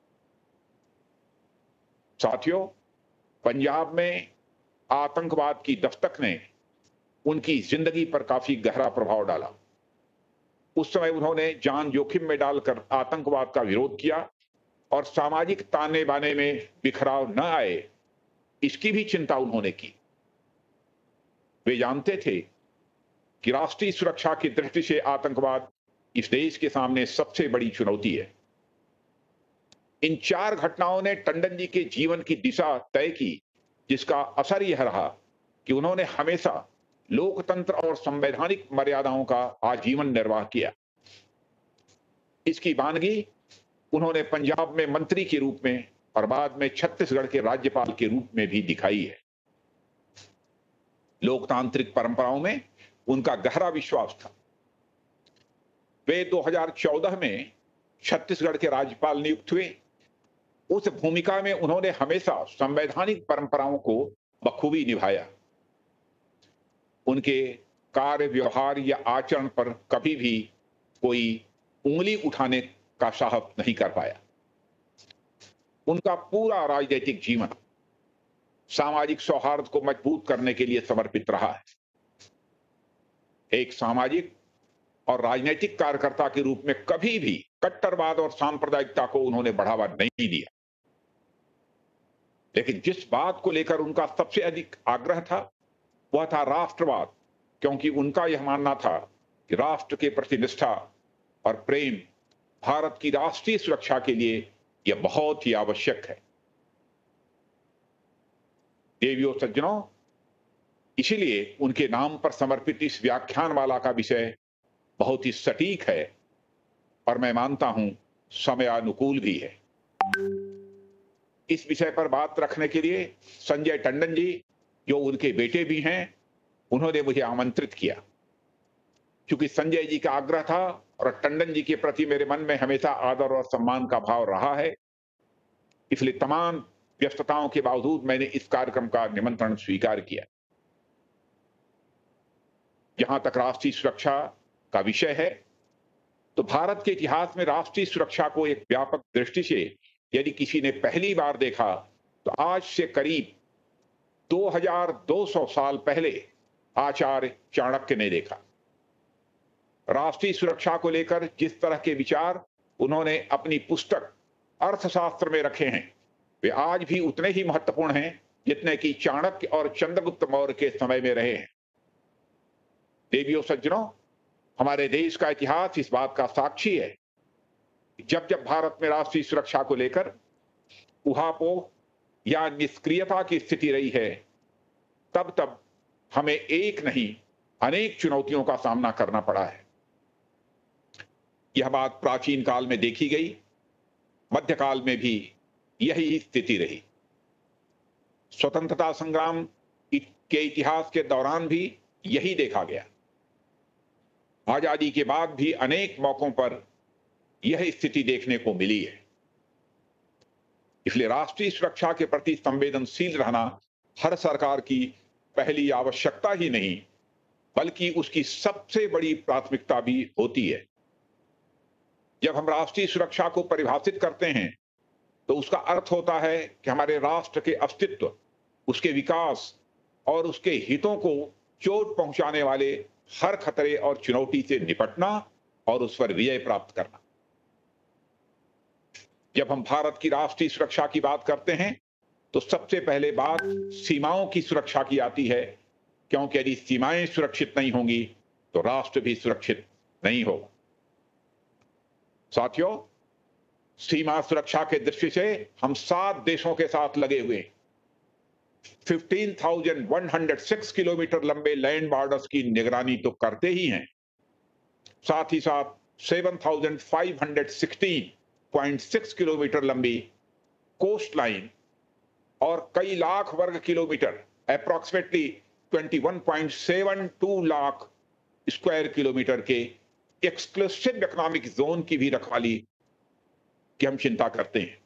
साथियों, पंजाब में आतंकवाद की दस्तक ने उनकी जिंदगी पर काफी गहरा प्रभाव डाला। उस समय उन्होंने जान जोखिम में डालकर आतंकवाद का विरोध किया और सामाजिक ताने बाने में बिखराव न आए, इसकी भी चिंता उन्होंने की। वे जानते थे कि राष्ट्रीय सुरक्षा की दृष्टि से आतंकवाद इस देश के सामने सबसे बड़ी चुनौती है। इन चार घटनाओं ने टंडन जी के जीवन की दिशा तय की, जिसका असर यह रहा कि उन्होंने हमेशा लोकतंत्र और संवैधानिक मर्यादाओं का आजीवन निर्वाह किया। इसकी वानगी उन्होंने पंजाब में मंत्री के रूप में और बाद में छत्तीसगढ़ के राज्यपाल के रूप में भी दिखाई है। लोकतांत्रिक परंपराओं में उनका गहरा विश्वास था। वे दो हज़ार चौदह में छत्तीसगढ़ के राज्यपाल नियुक्त हुए। उस भूमिका में उन्होंने हमेशा संवैधानिक परंपराओं को बखूबी निभाया। उनके कार्य, व्यवहार या आचरण पर कभी भी कोई उंगली उठाने का साहस नहीं कर पाया। उनका पूरा राजनीतिक जीवन सामाजिक सौहार्द को मजबूत करने के लिए समर्पित रहा है। एक सामाजिक और राजनीतिक कार्यकर्ता के रूप में कभी भी कट्टरवाद और सांप्रदायिकता को उन्होंने बढ़ावा नहीं दिया। लेकिन जिस बात को लेकर उनका सबसे अधिक आग्रह था वह था राष्ट्रवाद, क्योंकि उनका यह मानना था कि राष्ट्र के प्रति निष्ठा और प्रेम भारत की राष्ट्रीय सुरक्षा के लिए यह बहुत ही आवश्यक है। देवियों सज्जनों, इसीलिए उनके नाम पर समर्पित इस व्याख्यानमाला का विषय बहुत ही सटीक है और मैं मानता हूं समयानुकूल भी है। इस विषय पर बात रखने के लिए संजय टंडन जी, जो उनके बेटे भी हैं, उन्होंने मुझे आमंत्रित किया। क्योंकि संजय जी का आग्रह था और टंडन जी के प्रति मेरे मन में हमेशा आदर और सम्मान का भाव रहा है, इसलिए तमाम व्यस्तताओं के बावजूद मैंने इस कार्यक्रम का निमंत्रण स्वीकार किया। जहां तक राष्ट्रीय सुरक्षा का विषय है, तो भारत के इतिहास में राष्ट्रीय सुरक्षा को एक व्यापक दृष्टि से यदि किसी ने पहली बार देखा तो आज से करीब दो हज़ार दो सौ साल पहले आचार्य चाणक्य ने देखा। राष्ट्रीय सुरक्षा को लेकर जिस तरह के विचार उन्होंने अपनी पुस्तक अर्थशास्त्र में रखे हैं, वे आज भी उतने ही महत्वपूर्ण हैं जितने कि चाणक्य और चंद्रगुप्त मौर्य के समय में रहे हैं। देवियों सज्जनों, हमारे देश का इतिहास इस बात का साक्षी है। जब जब भारत में राष्ट्रीय सुरक्षा को लेकर उहापोह या निष्क्रियता की स्थिति रही है, तब तब हमें एक नहीं अनेक चुनौतियों का सामना करना पड़ा है। यह बात प्राचीन काल में देखी गई, मध्यकाल में भी यही स्थिति रही। स्वतंत्रता संग्राम के इतिहास के दौरान भी यही देखा गया। आजादी के बाद भी अनेक मौकों पर यह स्थिति देखने को मिली है। इसलिए राष्ट्रीय सुरक्षा के प्रति संवेदनशील रहना हर सरकार की पहली आवश्यकता ही नहीं, बल्कि उसकी सबसे बड़ी प्राथमिकता भी होती है। जब हम राष्ट्रीय सुरक्षा को परिभाषित करते हैं तो उसका अर्थ होता है कि हमारे राष्ट्र के अस्तित्व, उसके विकास और उसके हितों को चोट पहुंचाने वाले हर खतरे और चुनौती से निपटना और उस पर विजय प्राप्त करना। जब हम भारत की राष्ट्रीय सुरक्षा की बात करते हैं तो सबसे पहले बात सीमाओं की सुरक्षा की आती है, क्योंकि यदि सीमाएं सुरक्षित नहीं होंगी तो राष्ट्र भी सुरक्षित नहीं होगा। साथियों, सीमा सुरक्षा के दृष्टि से हम सात देशों के साथ लगे हुए हैं। पंद्रह हज़ार एक सौ छह किलोमीटर लंबे लैंड बॉर्डर्स की निगरानी तो करते ही हैं, साथ ही साथ सात हज़ार पाँच सौ सोलह पॉइंट छह किलोमीटर लंबी कोस्ट लाइन और कई लाख वर्ग किलोमीटर अप्रोक्सीमेटली इक्कीस पॉइंट सात दो लाख स्क्वायर किलोमीटर के एक्सक्लूसिव इकोनॉमिक जोन की भी रखवाली की हम चिंता करते हैं।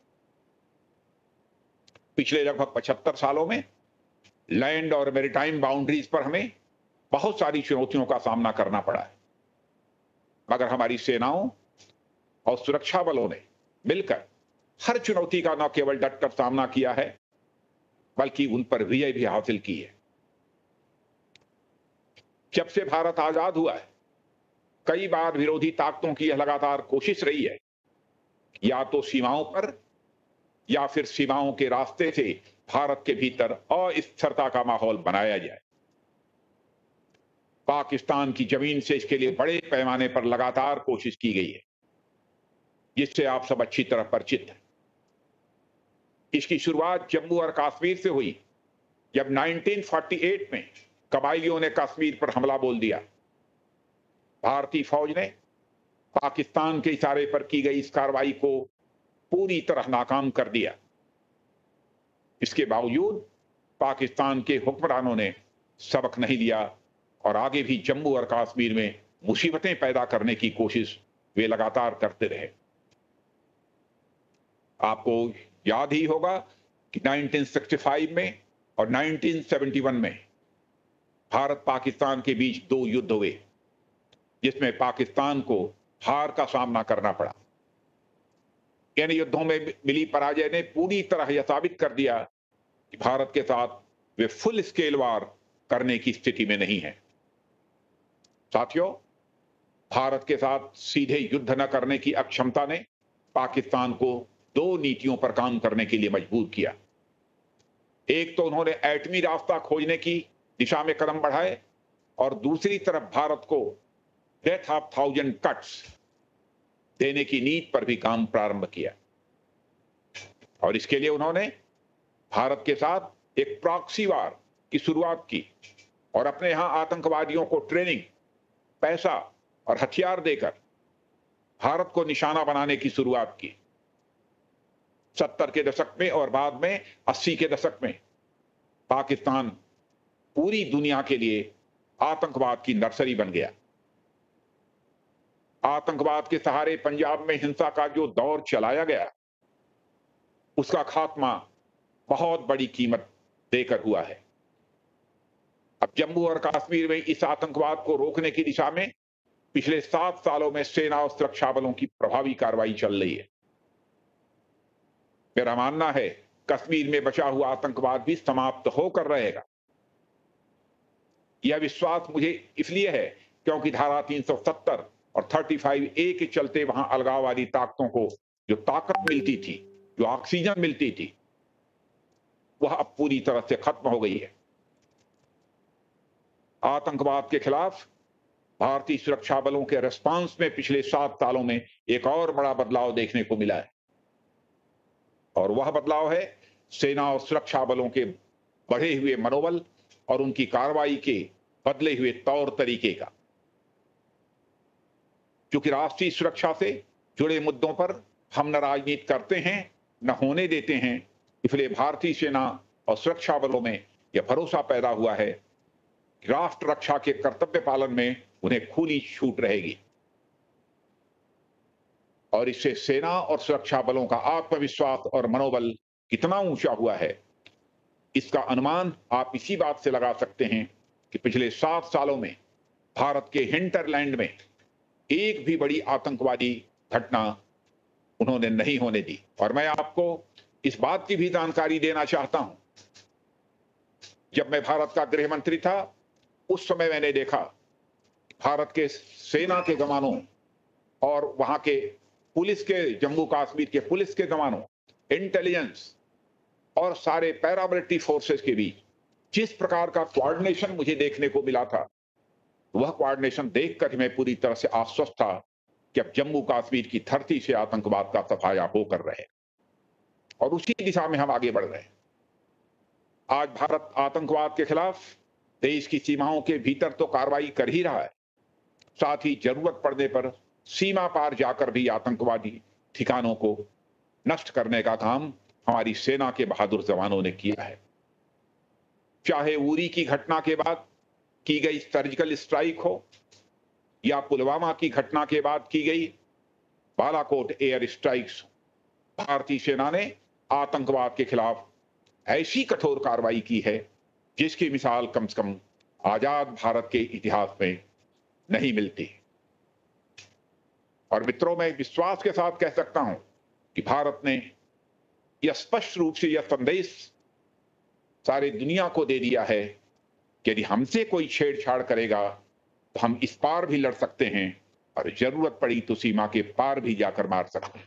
पिछले लगभग पचहत्तर सालों में लैंड और मैरीटाइम बाउंड्रीज पर हमें बहुत सारी चुनौतियों का सामना करना पड़ा है, मगर हमारी सेनाओं और सुरक्षा बलों ने मिलकर हर चुनौती का न केवल डटकर सामना किया है, बल्कि उन पर विजय भी हासिल की है। जब से भारत आजाद हुआ है, कई बार विरोधी ताकतों की यह लगातार कोशिश रही है या तो सीमाओं पर या फिर सीमाओं के रास्ते से भारत के भीतर अस्थिरता का माहौल बनाया जाए। पाकिस्तान की जमीन से इसके लिए बड़े पैमाने पर लगातार कोशिश की गई है, जिससे आप सब अच्छी तरह परिचित हैं। इसकी शुरुआत जम्मू और कश्मीर से हुई, जब उन्नीस सौ अड़तालीस में कबायलियों ने कश्मीर पर हमला बोल दिया। भारतीय फौज ने पाकिस्तान के इशारे पर की गई इस कार्रवाई को पूरी तरह नाकाम कर दिया। इसके बावजूद पाकिस्तान के हुक्मरानों ने सबक नहीं लिया और आगे भी जम्मू और कश्मीर में मुसीबतें पैदा करने की कोशिश वे लगातार करते रहे। आपको याद ही होगा कि उन्नीस सौ पैंसठ में और उन्नीस सौ इकहत्तर में भारत पाकिस्तान के बीच दो युद्ध हुए, जिसमें पाकिस्तान को हार का सामना करना पड़ा। इन युद्धों में मिली पराजय ने पूरी तरह यह साबित कर दिया कि भारत के साथ वे फुल स्केल वार करने की स्थिति में नहीं है। साथियों, भारत के साथ सीधे युद्ध न करने की अक्षमता ने पाकिस्तान को दो नीतियों पर काम करने के लिए मजबूर किया। एक तो उन्होंने एटमी रास्ता खोजने की दिशा में कदम बढ़ाए और दूसरी तरफ भारत को डेथ ऑफ थाउजेंड कट्स देने की नीति पर भी काम प्रारंभ किया। और इसके लिए उन्होंने भारत के साथ एक प्रॉक्सी वार की शुरुआत की और अपने यहां आतंकवादियों को ट्रेनिंग, पैसा और हथियार देकर भारत को निशाना बनाने की शुरुआत की। सत्तर के दशक में और बाद में अस्सी के दशक में पाकिस्तान पूरी दुनिया के लिए आतंकवाद की नर्सरी बन गया। आतंकवाद के सहारे पंजाब में हिंसा का जो दौर चलाया गया, उसका खात्मा बहुत बड़ी कीमत देकर हुआ है। अब जम्मू और कश्मीर में इस आतंकवाद को रोकने की दिशा में पिछले सात सालों में सेना और सुरक्षा बलों की प्रभावी कार्रवाई चल रही है। मेरा मानना है कश्मीर में बचा हुआ आतंकवाद भी समाप्त होकर रहेगा। यह विश्वास मुझे इसलिए है क्योंकि धारा तीन सौ सत्तर और पैंतीस ए के चलते वहां अलगाववादी ताकतों को जो ताकत मिलती थी, जो ऑक्सीजन मिलती थी, वह अब पूरी तरह से खत्म हो गई है। आतंकवाद के खिलाफ भारतीय सुरक्षा बलों के रिस्पांस में पिछले सात सालों में एक और बड़ा बदलाव देखने को मिला है, और वह बदलाव है सेना और सुरक्षा बलों के बढ़े हुए मनोबल और उनकी कार्रवाई के बदले हुए तौर तरीके का। क्योंकि राष्ट्रीय सुरक्षा से जुड़े मुद्दों पर हम न राजनीति करते हैं न होने देते हैं, इसलिए भारतीय सेना और सुरक्षा बलों में यह भरोसा पैदा हुआ है कि राष्ट्र रक्षा के कर्तव्य पालन में उन्हें खुली छूट रहेगी और इससे सेना और सुरक्षा बलों का आत्मविश्वास और मनोबल कितना ऊंचा हुआ है, इसका अनुमान आप इसी बात से लगा सकते हैं कि पिछले सात सालों में भारत के हिंटरलैंड में एक भी बड़ी आतंकवादी घटना उन्होंने नहीं होने दी। और मैं आपको इस बात की भी जानकारी देना चाहता हूं, जब मैं भारत का गृह मंत्री था उस समय मैंने देखा भारत के सेना के जवानों और वहां के पुलिस के, जम्मू कश्मीर के पुलिस के जवानों, इंटेलिजेंस और सारे पैरामिलिट्री फोर्सेस के बीच जिस प्रकार का कोऑर्डिनेशन मुझे देखने को मिला था, वह कोऑर्डिनेशन देखकर मैं पूरी तरह से आश्वस्त था कि अब जम्मू कश्मीर की धरती से आतंकवाद का सफाया होकर रहे और उसी दिशा में हम आगे बढ़ रहे हैं। आज भारत आतंकवाद के खिलाफ देश की सीमाओं के भीतर तो कार्रवाई कर ही रहा है, साथ ही जरूरत पड़ने पर सीमा पार जाकर भी आतंकवादी ठिकानों को नष्ट करने का काम हमारी सेना के बहादुर जवानों ने किया है। चाहे उरी की घटना के बाद की गई सर्जिकल स्ट्राइक हो या पुलवामा की घटना के बाद की गई बालाकोट एयर स्ट्राइक्स, भारतीय सेना ने आतंकवाद के खिलाफ ऐसी कठोर कार्रवाई की है जिसकी मिसाल कम से कम आजाद भारत के इतिहास में नहीं मिलती। और मित्रों, मैं विश्वास के साथ कह सकता हूं कि भारत ने यह स्पष्ट रूप से यह संदेश सारी दुनिया को दे दिया है कि यदि हमसे कोई छेड़छाड़ करेगा तो हम इस पार भी लड़ सकते हैं और जरूरत पड़ी तो सीमा के पार भी जाकर मार सकते हैं।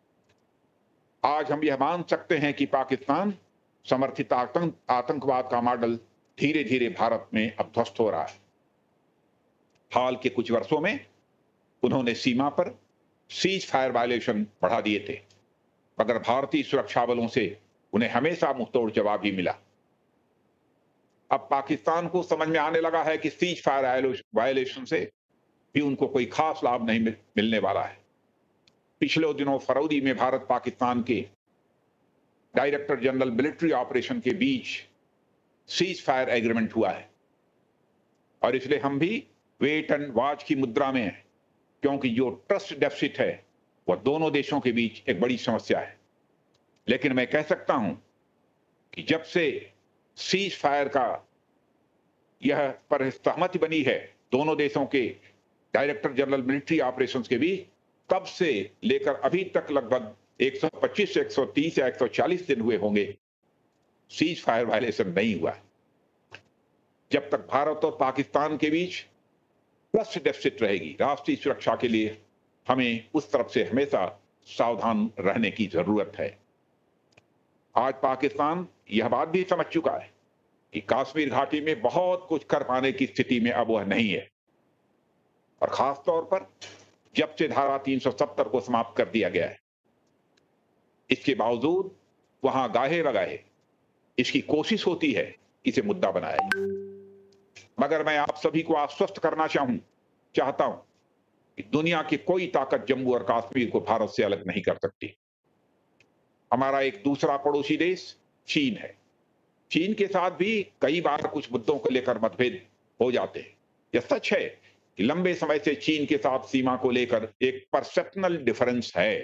आज हम यह मान सकते हैं कि पाकिस्तान समर्थित आतंक आतंकवाद का मॉडल धीरे धीरे भारत में अब ध्वस्त हो रहा है। हाल के कुछ वर्षों में उन्होंने सीमा पर सीज फायर वायलेशन बढ़ा दिए थे, मगर भारतीय सुरक्षा बलों से उन्हें हमेशा मुंहतोड़ जवाब ही मिला। अब पाकिस्तान को समझ में आने लगा है कि सीज फायर वायलेशन से भी उनको कोई खास लाभ नहीं मिलने वाला है। पिछले दिनों फरवरी में भारत पाकिस्तान के डायरेक्टर जनरल मिलिट्री ऑपरेशन के बीच सीज फायर एग्रीमेंट हुआ है और इसलिए हम भी वेट एंड वॉच की मुद्रा में हैं, क्योंकि जो ट्रस्ट डेफिसिट है वह दोनों देशों के बीच एक बड़ी समस्या है। लेकिन मैं कह सकता हूं कि जब से सीज फायर का यह पर सहमति बनी है दोनों देशों के डायरेक्टर जनरल मिलिट्री ऑपरेशंस के बीच, तब से लेकर अभी तक लगभग एक सौ पच्चीस से एक सौ तीस या एक सौ चालीस दिन हुए होंगे, सीज फायर वायलेशन नहीं हुआ। जब तक भारत और पाकिस्तान के बीच ट्रस्ट डेफिसिट रहेगी, राष्ट्रीय सुरक्षा के लिए हमें उस तरफ से हमेशा सावधान रहने की जरूरत है। आज पाकिस्तान यह बात भी समझ चुका है कि कश्मीर घाटी में बहुत कुछ कर पाने की स्थिति में अब वह नहीं है, और खास तौर पर जब से धारा तीन सौ सत्तर को समाप्त कर दिया गया है। इसके बावजूद वहां गाहे बगाहे इसकी कोशिश होती है इसे मुद्दा बनाए। मगर मैं आप सभी को आश्वस्त करना चाहूं चाहता हूं कि दुनिया की कोई ताकत जम्मू और कश्मीर को भारत से अलग नहीं कर सकती। हमारा एक दूसरा पड़ोसी देश चीन है। चीन के साथ भी कई बार कुछ मुद्दों को लेकर मतभेद हो जाते हैं। यह सच है कि लंबे समय से चीन के साथ सीमा को लेकर एक परसेप्शनल डिफरेंस है।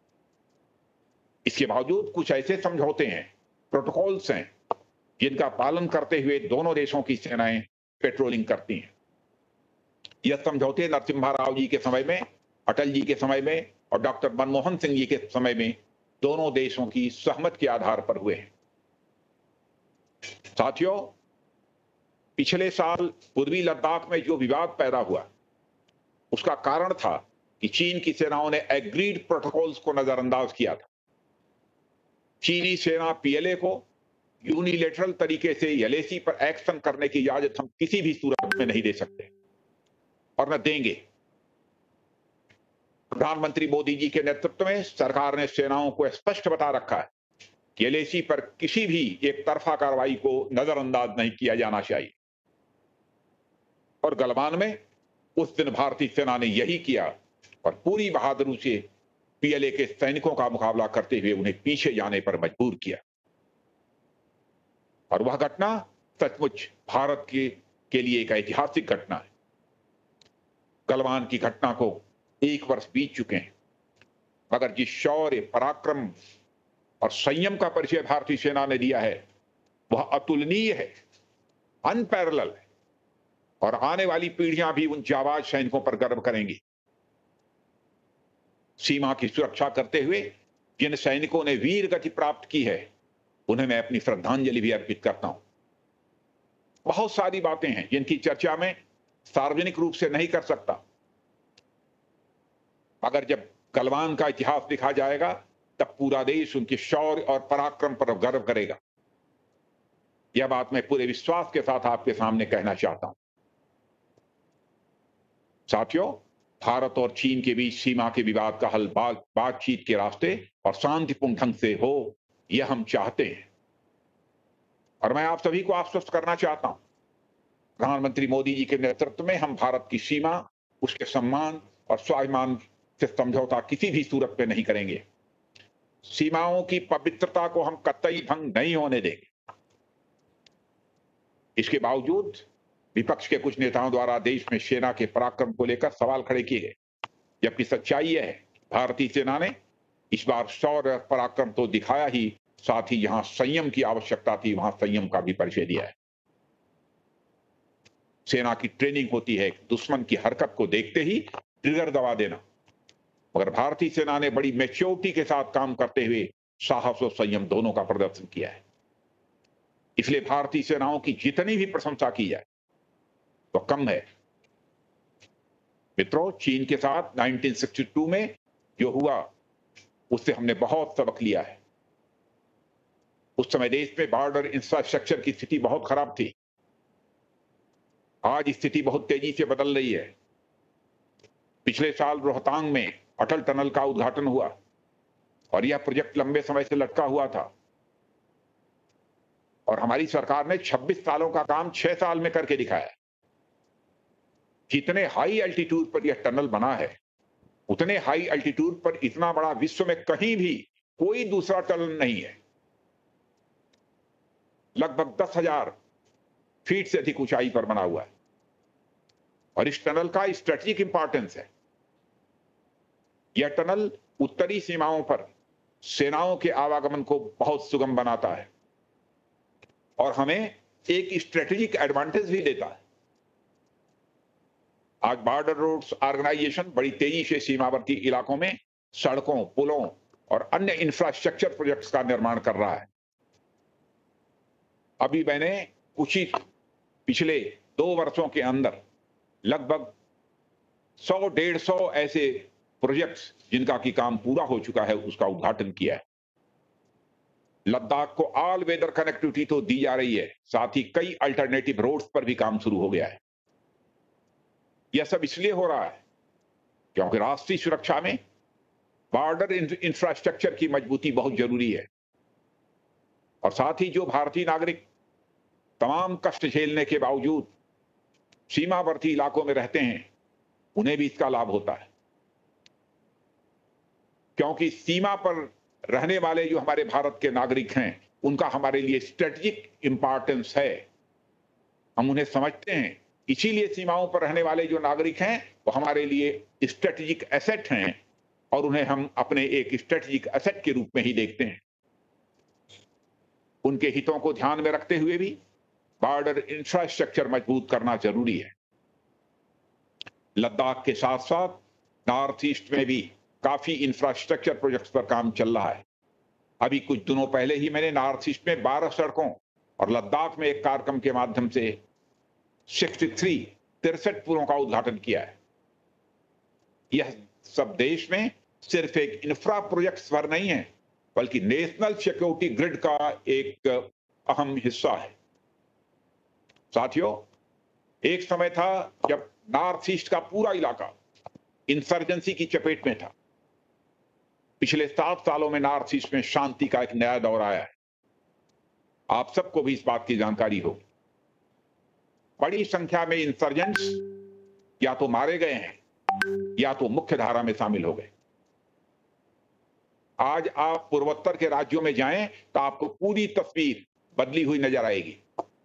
इसके बावजूद कुछ ऐसे समझौते हैं, प्रोटोकॉल्स हैं, जिनका पालन करते हुए दोनों देशों की सेनाएं पेट्रोलिंग करती हैं। यह समझौते नरसिम्हा राव जी के समय में, अटल जी के समय में और डॉक्टर मनमोहन सिंह जी के समय में दोनों देशों की सहमति के आधार पर हुए हैं। साथियों, पिछले साल पूर्वी लद्दाख में जो विवाद पैदा हुआ, उसका कारण था कि चीन की सेनाओं ने एग्रीड प्रोटोकॉल्स को नजरअंदाज किया था। चीनी सेना पीएलए को यूनिलेटरल तरीके से एलएसी पर एक्शन करने की इजाजत हम किसी भी सूरत में नहीं दे सकते और न देंगे। प्रधानमंत्री मोदी जी के नेतृत्व में सरकार ने सेनाओं को स्पष्ट बता रखा है कि एलएसी पर किसी भी एक तरफा कार्रवाई को नजरअंदाज नहीं किया जाना चाहिए। और गलवान में उस दिन भारतीय सेना ने यही किया और पूरी बहादुरी से पीएलए के सैनिकों का मुकाबला करते हुए उन्हें पीछे जाने पर मजबूर किया। और वह घटना सचमुच भारत के, के लिए एक ऐतिहासिक घटना है। गलवान की घटना को एक वर्ष बीत चुके हैं, मगर जिस शौर्य, पराक्रम और संयम का परिचय भारतीय सेना ने दिया है वह अतुलनीय है, अनपैरेलल है। और आने वाली पीढ़ियां भी उन जाबाज सैनिकों पर गर्व करेंगी। सीमा की सुरक्षा करते हुए जिन सैनिकों ने वीर गति प्राप्त की है उन्हें मैं अपनी श्रद्धांजलि भी अर्पित करता हूं। बहुत सारी बातें हैं जिनकी चर्चा मैं सार्वजनिक रूप से नहीं कर सकता, मगर जब गलवान का इतिहास लिखा जाएगा तब पूरा देश उनके शौर्य और पराक्रम पर गर्व करेगा। यह बात मैं पूरे विश्वास के साथ आपके सामने कहना चाहता हूं। साथियों, भारत और चीन के बीच सीमा के विवाद का हल बात बातचीत के रास्ते और शांतिपूर्ण ढंग से हो, यह हम चाहते हैं। और मैं आप सभी को आश्वस्त करना चाहता हूं, प्रधानमंत्री मोदी जी के नेतृत्व में हम भारत की सीमा, उसके सम्मान और स्वाभिमान से समझौता किसी भी सूरत में नहीं करेंगे। सीमाओं की पवित्रता को हम कतई भंग नहीं होने देंगे। इसके बावजूद विपक्ष के कुछ नेताओं द्वारा देश में सेना के पराक्रम को लेकर सवाल खड़े किए गए, जबकि सच्चाई यह है भारतीय सेना ने इस बार शौर्य और पराक्रम तो दिखाया ही, साथ ही जहां संयम की आवश्यकता थी वहां संयम का भी परिचय दिया है। सेना की ट्रेनिंग होती है दुश्मन की हरकत को देखते ही ट्रिगर दबा देना, मगर भारतीय सेना ने बड़ी मैच्योरिटी के साथ काम करते हुए साहस और संयम दोनों का प्रदर्शन किया है। इसलिए भारतीय सेनाओं की जितनी भी प्रशंसा की जाए तो कम है। मित्रों, चीन के साथ उन्नीस सौ बासठ में जो हुआ उससे हमने बहुत सबक लिया है। उस समय देश में बॉर्डर इंफ्रास्ट्रक्चर की स्थिति बहुत खराब थी। आज स्थिति बहुत तेजी से बदल रही है। पिछले साल रोहतांग में अटल टनल का उद्घाटन हुआ और यह प्रोजेक्ट लंबे समय से लटका हुआ था और हमारी सरकार ने छब्बीस सालों का काम छह साल में करके दिखाया। जितने हाई एल्टीट्यूड पर यह टनल बना है उतने हाई एल्टीट्यूड पर इतना बड़ा विश्व में कहीं भी कोई दूसरा टनल नहीं है। लगभग दस हजार फीट से अधिक ऊंचाई पर बना हुआ है और इस टनल का स्ट्रेटेजिक इंपॉर्टेंस है। यह टनल उत्तरी सीमाओं पर सेनाओं के आवागमन को बहुत सुगम बनाता है और हमें एक स्ट्रेटेजिक एडवांटेज भी देता है। आज बॉर्डर रोड्स ऑर्गेनाइजेशन बड़ी तेजी से सीमावर्ती इलाकों में सड़कों, पुलों और अन्य इंफ्रास्ट्रक्चर प्रोजेक्ट्स का निर्माण कर रहा है। अभी मैंने कुछ ही पिछले दो वर्षों के अंदर लगभग सौ डेढ़ सौ ऐसे प्रोजेक्ट्स जिनका की काम पूरा हो चुका है उसका उद्घाटन किया है। लद्दाख को ऑल वेदर कनेक्टिविटी तो दी जा रही है, साथ ही कई अल्टरनेटिव रोड्स पर भी काम शुरू हो गया है। यह सब इसलिए हो रहा है क्योंकि राष्ट्रीय सुरक्षा में बॉर्डर इंफ्रास्ट्रक्चर की मजबूती बहुत जरूरी है और साथ ही जो भारतीय नागरिक तमाम कष्ट झेलने के बावजूद सीमावर्ती इलाकों में रहते हैं उन्हें भी इसका लाभ होता है, क्योंकि सीमा पर रहने वाले जो हमारे भारत के नागरिक हैं उनका हमारे लिए स्ट्रेटेजिक इंपॉर्टेंस है। हम उन्हें समझते हैं, इसीलिए सीमाओं पर रहने वाले जो नागरिक हैं वो हमारे लिए स्ट्रेटेजिक एसेट हैं और उन्हें हम अपने एक स्ट्रेटेजिक एसेट के रूप में ही देखते हैं। उनके हितों को ध्यान में रखते हुए भी बॉर्डर इंफ्रास्ट्रक्चर मजबूत करना जरूरी है। लद्दाख के साथ साथ नॉर्थ ईस्ट में भी काफी इंफ्रास्ट्रक्चर प्रोजेक्ट्स पर काम चल रहा है। अभी कुछ दिनों पहले ही मैंने नॉर्थ ईस्ट में बारह सड़कों और लद्दाख में एक कार्यक्रम के माध्यम से तिरसठ तिरसठ पुलों का उद्घाटन किया है। यह सब देश में सिर्फ एक इंफ्रा प्रोजेक्ट्स पर नहीं है बल्कि नेशनल सिक्योरिटी ग्रिड का एक अहम हिस्सा है। साथियों, एक समय था जब नॉर्थ ईस्ट का पूरा इलाका इंसर्जेंसी की चपेट में था। पिछले सात सालों में नॉर्थ ईस्ट में शांति का एक नया दौर आया है। आप सबको भी इस बात की जानकारी होगी। बड़ी संख्या में इंसर्जेंट्स या तो मारे गए हैं या तो मुख्य धारा में शामिल हो गए। आज आप पूर्वोत्तर के राज्यों में जाएं तो आपको पूरी तस्वीर बदली हुई नजर आएगी।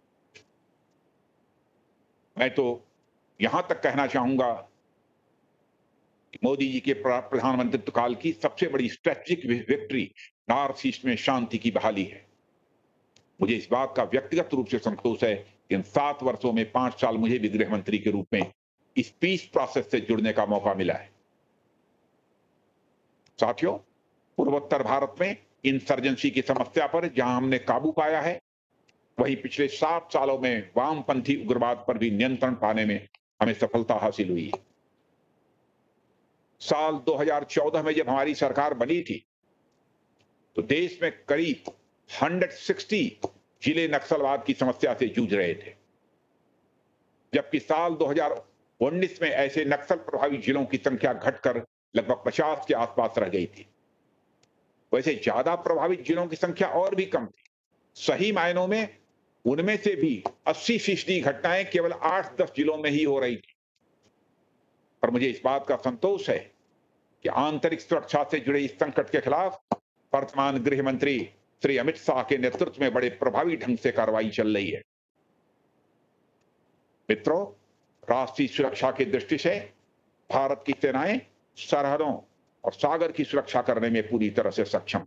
मैं तो यहां तक कहना चाहूंगा कि मोदी जी के प्रधानमंत्रित्व काल की सबसे बड़ी स्ट्रेटेजिक विक्ट्री नॉर्थ ईस्ट में शांति की बहाली है। मुझे इस बात का व्यक्तिगत रूप से संतोष है कि इन सात वर्षों में पांच साल मुझे भी गृह मंत्री के रूप में इस पीस प्रोसेस से जुड़ने का मौका मिला है। साथियों, पूर्वोत्तर भारत में इंसर्जेंसी की समस्या पर जहां हमने काबू पाया है, वहीं पिछले सात सालों में वामपंथी उग्रवाद पर भी नियंत्रण पाने में हमें सफलता हासिल हुई है। साल दो हज़ार चौदह में जब हमारी सरकार बनी थी तो देश में करीब एक सौ साठ जिले नक्सलवाद की समस्या से जूझ रहे थे, जबकि साल दो हज़ार उन्नीस में ऐसे नक्सल प्रभावित जिलों की संख्या घटकर लगभग पचास के आसपास रह गई थी। वैसे ज्यादा प्रभावित जिलों की संख्या और भी कम थी। सही मायनों में उनमें से भी अस्सी फीसदी घटनाएं केवल आठ दस जिलों में ही हो रही थी। पर मुझे इस बात का संतोष है कि आंतरिक सुरक्षा से जुड़े इस संकट के खिलाफ वर्तमान गृह मंत्री श्री अमित शाह के नेतृत्व में बड़े प्रभावी ढंग से कार्रवाई चल रही है। मित्रों, राष्ट्रीय सुरक्षा की दृष्टि से भारत की सेनाएं सरहदों और सागर की सुरक्षा करने में पूरी तरह से सक्षम।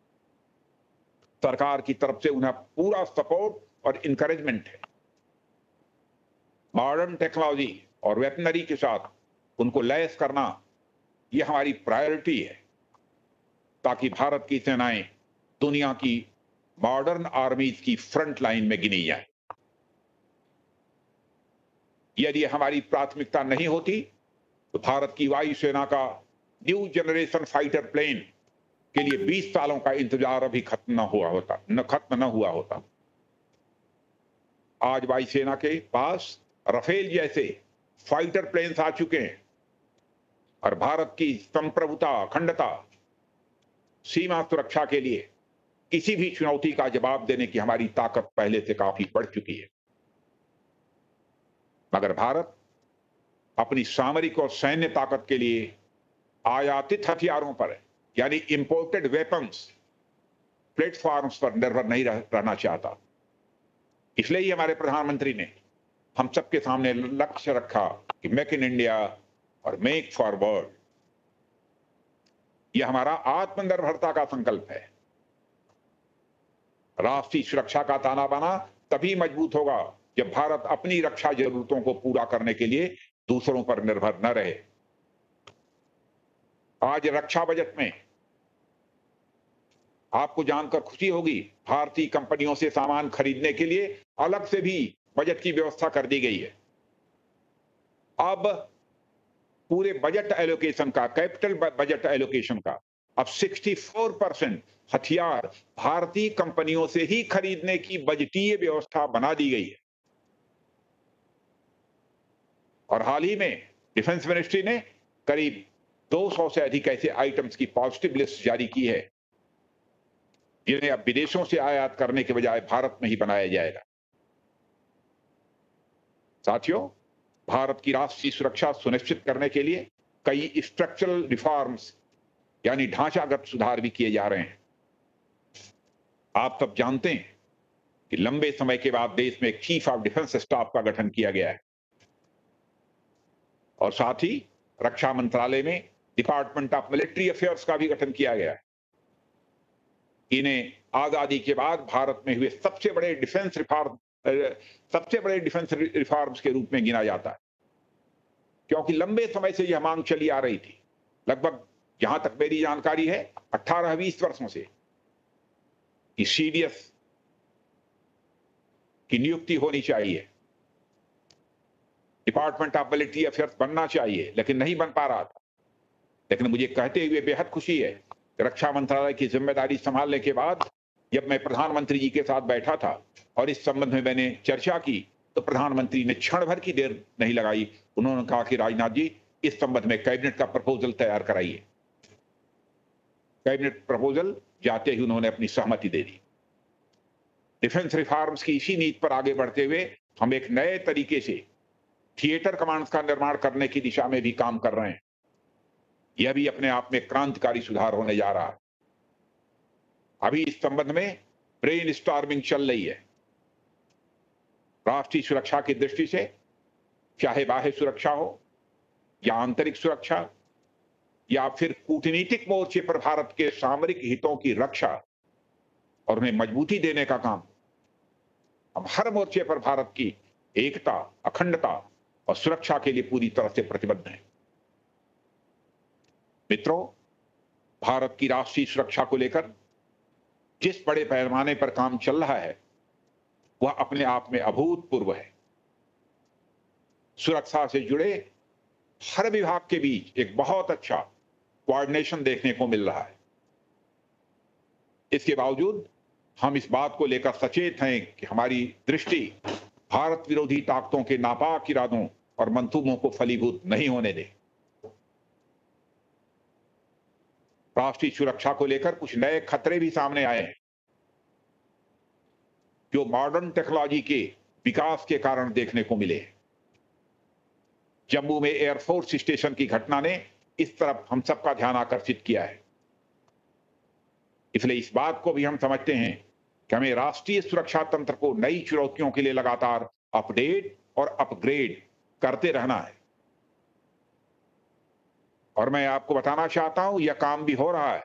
सरकार की तरफ से उन्हें पूरा सपोर्ट और इंकरेजमेंट है। मॉडर्न टेक्नोलॉजी और वेपनरी के साथ उनको लैस करना यह हमारी प्रायोरिटी है, ताकि भारत की सेनाएं दुनिया की मॉडर्न आर्मीज की फ्रंट लाइन में गिनी जाए। यदि हमारी प्राथमिकता नहीं होती तो भारत की वायुसेना का न्यू जनरेशन फाइटर प्लेन के लिए बीस सालों का इंतजार अभी खत्म न हुआ होता न खत्म न हुआ होता। आज वायुसेना के पास राफेल जैसे फाइटर प्लेन्स आ चुके हैं और भारत की संप्रभुता, अखंडता, सीमा सुरक्षा के लिए किसी भी चुनौती का जवाब देने की हमारी ताकत पहले से काफी बढ़ चुकी है। मगर भारत अपनी सामरिक और सैन्य ताकत के लिए आयातित हथियारों पर यानी इंपोर्टेड वेपन्स प्लेटफॉर्म्स पर निर्भर नहीं रह, रहना चाहता। इसलिए ही हमारे प्रधानमंत्री ने हम सबके सामने लक्ष्य रखा कि मेक इन इंडिया और मेक फॉर वर्ल्ड। यह हमारा आत्मनिर्भरता का संकल्प है। राष्ट्रीय सुरक्षा का ताना बाना तभी मजबूत होगा जब भारत अपनी रक्षा जरूरतों को पूरा करने के लिए दूसरों पर निर्भर न रहे। आज रक्षा बजट में आपको जानकर खुशी होगी, भारतीय कंपनियों से सामान खरीदने के लिए अलग से भी बजट की व्यवस्था कर दी गई है। अब पूरे बजट एलोकेशन का, कैपिटल बजट एलोकेशन का अब चौंसठ परसेंट हथियार भारतीय कंपनियों से ही खरीदने की बजटीय व्यवस्था बना दी गई है। और हाल ही में डिफेंस मिनिस्ट्री ने करीब दो सौ से अधिक ऐसे आइटम्स की पॉजिटिव लिस्ट जारी की है जिन्हें अब विदेशों से आयात करने के बजाय भारत में ही बनाया जाएगा। साथियों, भारत की राष्ट्रीय सुरक्षा सुनिश्चित करने के लिए कई स्ट्रक्चरल रिफॉर्म्स यानी ढांचागत सुधार भी किए जा रहे हैं। आप सब जानते हैं कि लंबे समय के बाद देश में एक चीफ ऑफ डिफेंस स्टाफ का गठन किया गया है और साथ ही रक्षा मंत्रालय में डिपार्टमेंट ऑफ मिलिट्री अफेयर्स का भी गठन किया गया है। इन्हें आजादी के बाद भारत में हुए सबसे बड़े डिफेंस रिफॉर्म सबसे बड़े डिफेंस रिफॉर्म्स के रूप में गिना जाता है, क्योंकि लंबे समय से यह मांग चली आ रही थी। लगभग जहां तक मेरी जानकारी है अठारह बीस वर्षों से कि सीडीएस की नियुक्ति होनी चाहिए, डिपार्टमेंट ऑफ मिलिट्री अफेयर्स बनना चाहिए, लेकिन नहीं बन पा रहा था। लेकिन मुझे कहते हुए बेहद खुशी है कि रक्षा मंत्रालय की जिम्मेदारी संभालने के बाद जब मैं प्रधानमंत्री जी के साथ बैठा था और इस संबंध में मैंने चर्चा की तो प्रधानमंत्री ने क्षण भर की देर नहीं लगाई। उन्होंने कहा कि राजनाथ जी, इस संबंध में कैबिनेट का प्रपोजल तैयार कराइए। कैबिनेट प्रपोजल जाते ही उन्होंने अपनी सहमति दे दी। डिफेंस रिफॉर्म्स की इसी नीति पर आगे बढ़ते हुए हम एक नए तरीके से थिएटर कमांड्स का निर्माण करने की दिशा में भी काम कर रहे हैं। यह भी अपने आप में क्रांतिकारी सुधार होने जा रहा है। अभी इस संबंध में ब्रेन स्टॉर्मिंग चल रही है। राष्ट्रीय सुरक्षा की दृष्टि से चाहे बाह्य सुरक्षा हो या आंतरिक सुरक्षा या फिर कूटनीतिक मोर्चे पर भारत के सामरिक हितों की रक्षा और उन्हें मजबूती देने का काम, हम हर मोर्चे पर भारत की एकता, अखंडता और सुरक्षा के लिए पूरी तरह से प्रतिबद्ध हैं। मित्रों, भारत की राष्ट्रीय सुरक्षा को लेकर जिस बड़े पैमाने पर काम चल रहा है वह अपने आप में अभूतपूर्व है। सुरक्षा से जुड़े हर विभाग के बीच एक बहुत अच्छा कोऑर्डिनेशन देखने को मिल रहा है। इसके बावजूद हम इस बात को लेकर सचेत हैं कि हमारी दृष्टि भारत विरोधी ताकतों के नापाक इरादों और मंसूबों को फलीभूत नहीं होने दे। राष्ट्रीय सुरक्षा को लेकर कुछ नए खतरे भी सामने आए हैं जो मॉडर्न टेक्नोलॉजी के विकास के कारण देखने को मिले। जम्मू में एयरफोर्स स्टेशन की घटना ने इस तरफ हम सबका ध्यान आकर्षित किया है। इसलिए इस बात को भी हम समझते हैं कि हमें राष्ट्रीय सुरक्षा तंत्र को नई चुनौतियों के लिए लगातार अपडेट और अपग्रेड करते रहना है। और मैं आपको बताना चाहता हूं यह काम भी हो रहा है।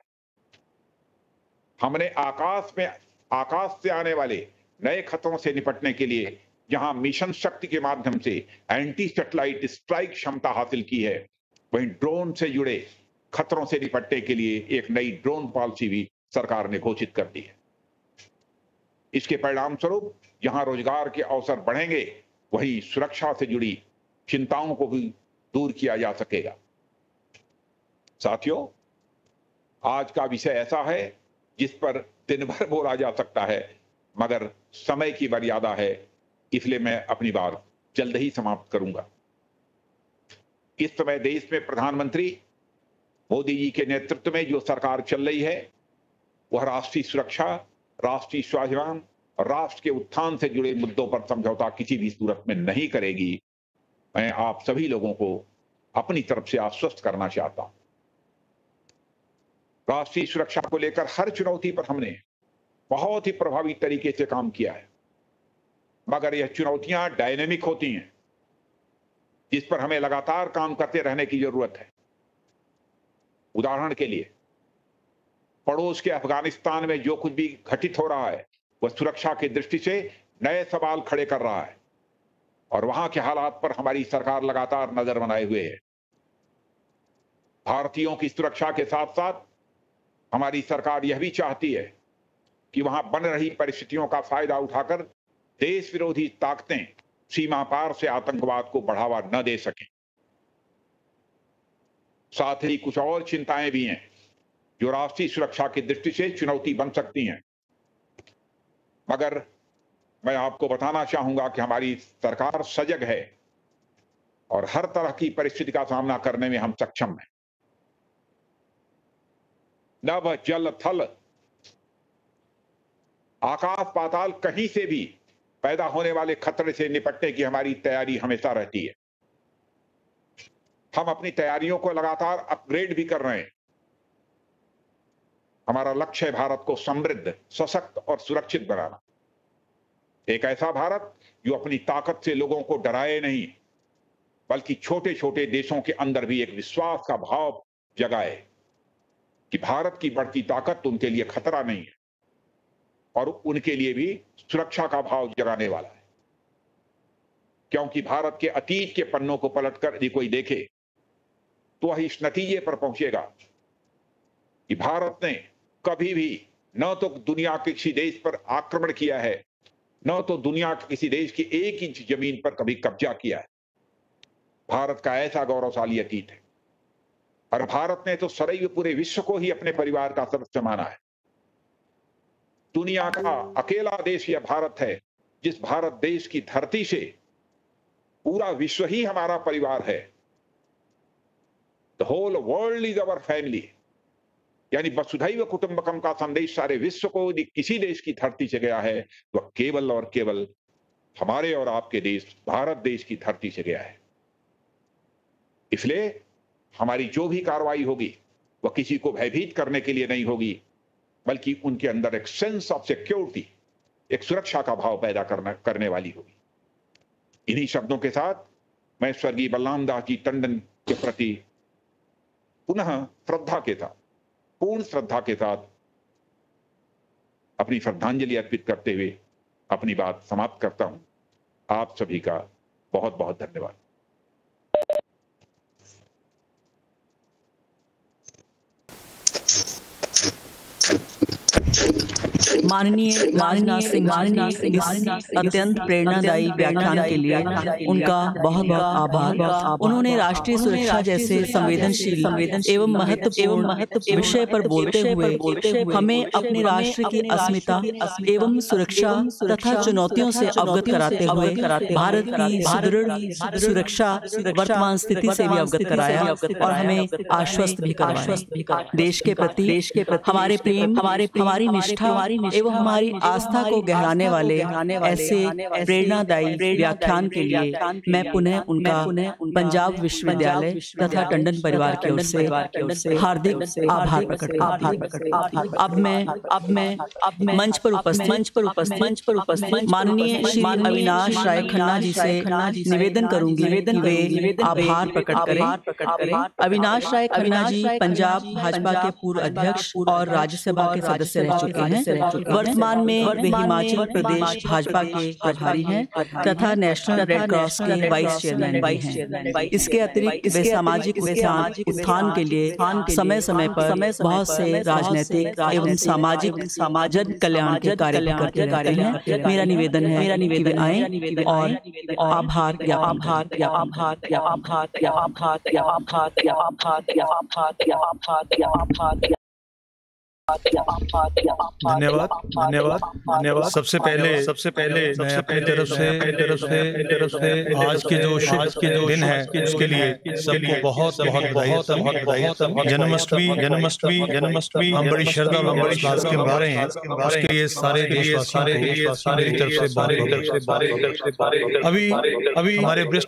हमने आकाश में आकाश से आने वाले नए खतरों से निपटने के लिए जहां मिशन शक्ति के माध्यम से एंटी सैटेलाइट स्ट्राइक क्षमता हासिल की है, वहीं ड्रोन से जुड़े खतरों से निपटने के लिए एक नई ड्रोन पॉलिसी भी सरकार ने घोषित कर दी है। इसके परिणाम स्वरूप जहां रोजगार के अवसर बढ़ेंगे, वहीं सुरक्षा से जुड़ी चिंताओं को भी दूर किया जा सकेगा। साथियों, आज का विषय ऐसा है जिस पर दिन भर बोला जा सकता है, मगर समय की मर्यादा है, इसलिए मैं अपनी बात जल्द ही समाप्त करूंगा। इस समय देश में प्रधानमंत्री मोदी जी के नेतृत्व में जो सरकार चल रही है वह राष्ट्रीय सुरक्षा, राष्ट्रीय स्वाभिमान और राष्ट्र के उत्थान से जुड़े मुद्दों पर समझौता किसी भी सूरत में नहीं करेगी। मैं आप सभी लोगों को अपनी तरफ से आश्वस्त करना चाहता हूं। राष्ट्रीय सुरक्षा को लेकर हर चुनौती पर हमने बहुत ही प्रभावी तरीके से काम किया है, मगर यह चुनौतियां डायनेमिक होती हैं जिस पर हमें लगातार काम करते रहने की जरूरत है। उदाहरण के लिए, पड़ोस के अफगानिस्तान में जो कुछ भी घटित हो रहा है वह सुरक्षा की दृष्टि से नए सवाल खड़े कर रहा है और वहां के हालात पर हमारी सरकार लगातार नजर बनाए हुए है। भारतीयों की सुरक्षा के साथ साथ हमारी सरकार यह भी चाहती है कि वहां बन रही परिस्थितियों का फायदा उठाकर देश विरोधी ताकतें सीमा पार से आतंकवाद को बढ़ावा न दे सकें। साथ ही कुछ और चिंताएं भी हैं जो राष्ट्रीय सुरक्षा की दृष्टि से चुनौती बन सकती हैं, मगर मैं आपको बताना चाहूंगा कि हमारी सरकार सजग है और हर तरह की परिस्थिति का सामना करने में हम सक्षम हैं। नभ, जल, थल, आकाश, पाताल, कहीं से भी पैदा होने वाले खतरे से निपटने की हमारी तैयारी हमेशा रहती है। हम अपनी तैयारियों को लगातार अपग्रेड भी कर रहे हैं। हमारा लक्ष्य है भारत को समृद्ध, सशक्त और सुरक्षित बनाना। एक ऐसा भारत जो अपनी ताकत से लोगों को डराए नहीं, बल्कि छोटे छोटे देशों के अंदर भी एक विश्वास का भाव जगाए कि भारत की बढ़ती ताकत उनके लिए खतरा नहीं है और उनके लिए भी सुरक्षा का भाव जगाने वाला है। क्योंकि भारत के अतीत के पन्नों को पलटकर यदि कोई देखे तो वह इस नतीजे पर पहुंचेगा कि भारत ने कभी भी न तो दुनिया के किसी देश पर आक्रमण किया है, न तो दुनिया के किसी देश की एक इंच जमीन पर कभी कब्जा किया है। भारत का ऐसा गौरवशाली अतीत है और भारत ने तो सदैव पूरे विश्व को ही अपने परिवार का सदस्य माना है। दुनिया का अकेला देश यह भारत है जिस भारत देश की धरती से पूरा विश्व ही हमारा परिवार है। The whole world is our family, यानी वसुधैव कुटुंबकम का संदेश सारे विश्व को यदि किसी देश की धरती से गया है वह केवल और केवल हमारे और आपके देश भारत देश की धरती से गया है। इसलिए हमारी जो भी कार्रवाई होगी वह किसी को भयभीत करने के लिए नहीं होगी, बल्कि उनके अंदर एक सेंस ऑफ सिक्योरिटी, एक सुरक्षा का भाव पैदा करना करने वाली होगी। इन्हीं शब्दों के साथ मैं स्वर्गीय बलराम दास जी टंडन के प्रति पुनः श्रद्धा के साथ, पूर्ण श्रद्धा के साथ अपनी श्रद्धांजलि अर्पित करते हुए अपनी बात समाप्त करता हूं। आप सभी का बहुत बहुत धन्यवाद। माननीय राजनाथ सिंह जी इस अत्यंत प्रेरणादायी व्याख्यान के लिए उनका बहुत बहुत आभार। उन्होंने राष्ट्रीय सुरक्षा जैसे संवेदनशील एवं महत्वपूर्ण विषय पर बोलते हुए हमें अपने राष्ट्र की अस्मिता एवं सुरक्षा तथा चुनौतियों से अवगत कराते हुए भारत की सुदृढ़ सुरक्षा वर्तमान स्थिति से भी अवगत कराया और हमें आश्वस्त भी करवाया। देश के प्रति हमारे प्रेम, हमारे हमारी निष्ठा एवं हमारी आस्था को गहराने वाले ऐसे प्रेरणादायी व्याख्यान के लिए मैं पुनः उनका पंजाब विश्वविद्यालय तथा टंडन परिवार की ओर से हार्दिक आभार प्रकट करता हूं। अब मैं अब मैं अब मैं मंच पर उपस्थित मंच पर उपस्थित मंच पर उपस्थित माननीय श्री अविनाश राय खन्ना जी से निवेदन करूंगी कि वे आभार प्रकट करें। अविनाश राय खन्ना जी पंजाब भाजपा के पूर्व अध्यक्ष और राज्यसभा के सदस्य रह चुके हैं। वर्तमान में वे हिमाचल प्रदेश भाजपा के प्रभारी हैं तथा नेशनल रेड क्रॉस के वाइस चेयरमैन भी हैं। इसके अतिरिक्त वे सामाजिक उत्थान उत्थान के लिए समय समय पर बहुत से राजनीतिक एवं सामाजिक जन कल्याण के कार्य करते रहते हैं। मेरा निवेदन है कि वे आए और आभार या आभार या आभार या आभार या आभार या आभार या आभार या आभार या आभार या आभार धन्यवाद धन्यवाद धन्यवाद। सबसे पहले सबसे पहले मैं अपनी तरफ से तरफ से तरफ से आज के जो शुभ के जो दिन है उसके लिए सबको बहुत बहुत बहुत बहुत बधाई। जन्माष्टमी जन्माष्टमी जन्माष्टमी हम बड़ी श्रद्धा व बड़ी विश्वास के मना रहे हैं, उसके लिए सारे देशवासियों को मेरी तरफ से बहुत। अभी अभी हमारे वरिष्ठ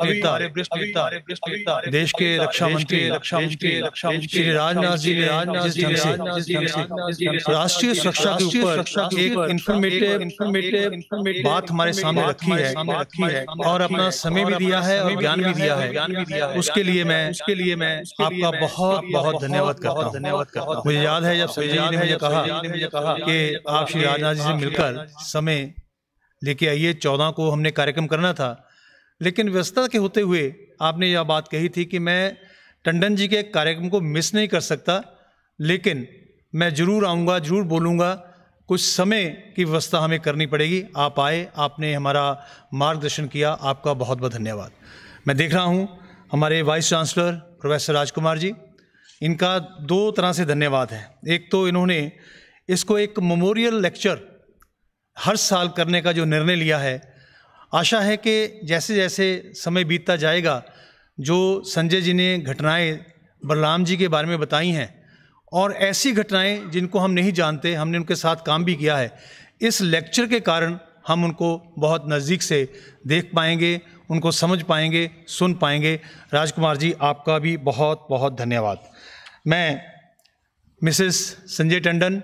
नेता देश के रक्षा मंत्री रक्षा मंत्री रक्षा मंत्री श्री राजनाथ जी ने राजनाथ जी ने राष्ट्रीय सुरक्षा के ऊपर एक इंफॉर्मेटिव इंफॉर्मेटिव बात हमारे सामने रखी है रखी है और अपना समय भी दिया है और ज्ञान भी दिया है। उसके लिए मैं उसके लिए मैं आपका बहुत बहुत धन्यवाद करता हूँ धन्यवाद करता हूँ। मुझे याद है जब संजय जी ने मुझे कहा मुझे कहा कि आप श्री राजनाथ जी से मिलकर समय लेके आइए, चौदह को हमने कार्यक्रम करना था, लेकिन व्यस्तता के होते हुए आपने यह बात कही थी कि मैं टंडन जी के कार्यक्रम को मिस नहीं कर सकता, लेकिन मैं जरूर आऊँगा, जरूर बोलूँगा। कुछ समय की व्यवस्था हमें करनी पड़ेगी। आप आए, आपने हमारा मार्गदर्शन किया, आपका बहुत बहुत धन्यवाद। मैं देख रहा हूँ हमारे vice chancellor professor Rajkumar ji, इनका दो तरह से धन्यवाद है। एक तो इन्होंने इसको एक मेमोरियल लेक्चर हर साल करने का जो निर्णय लिया है, आशा है कि जैसे जैसे समय बीतता जाएगा, जो संजय जी ने घटनाएं बलराम जी के बारे में बताई हैं और ऐसी घटनाएं जिनको हम नहीं जानते, हमने उनके साथ काम भी किया है, इस लेक्चर के कारण हम उनको बहुत नज़दीक से देख पाएंगे, उनको समझ पाएंगे, सुन पाएंगे। राजकुमार जी, आपका भी बहुत बहुत धन्यवाद। मैं मिसेस संजय टंडन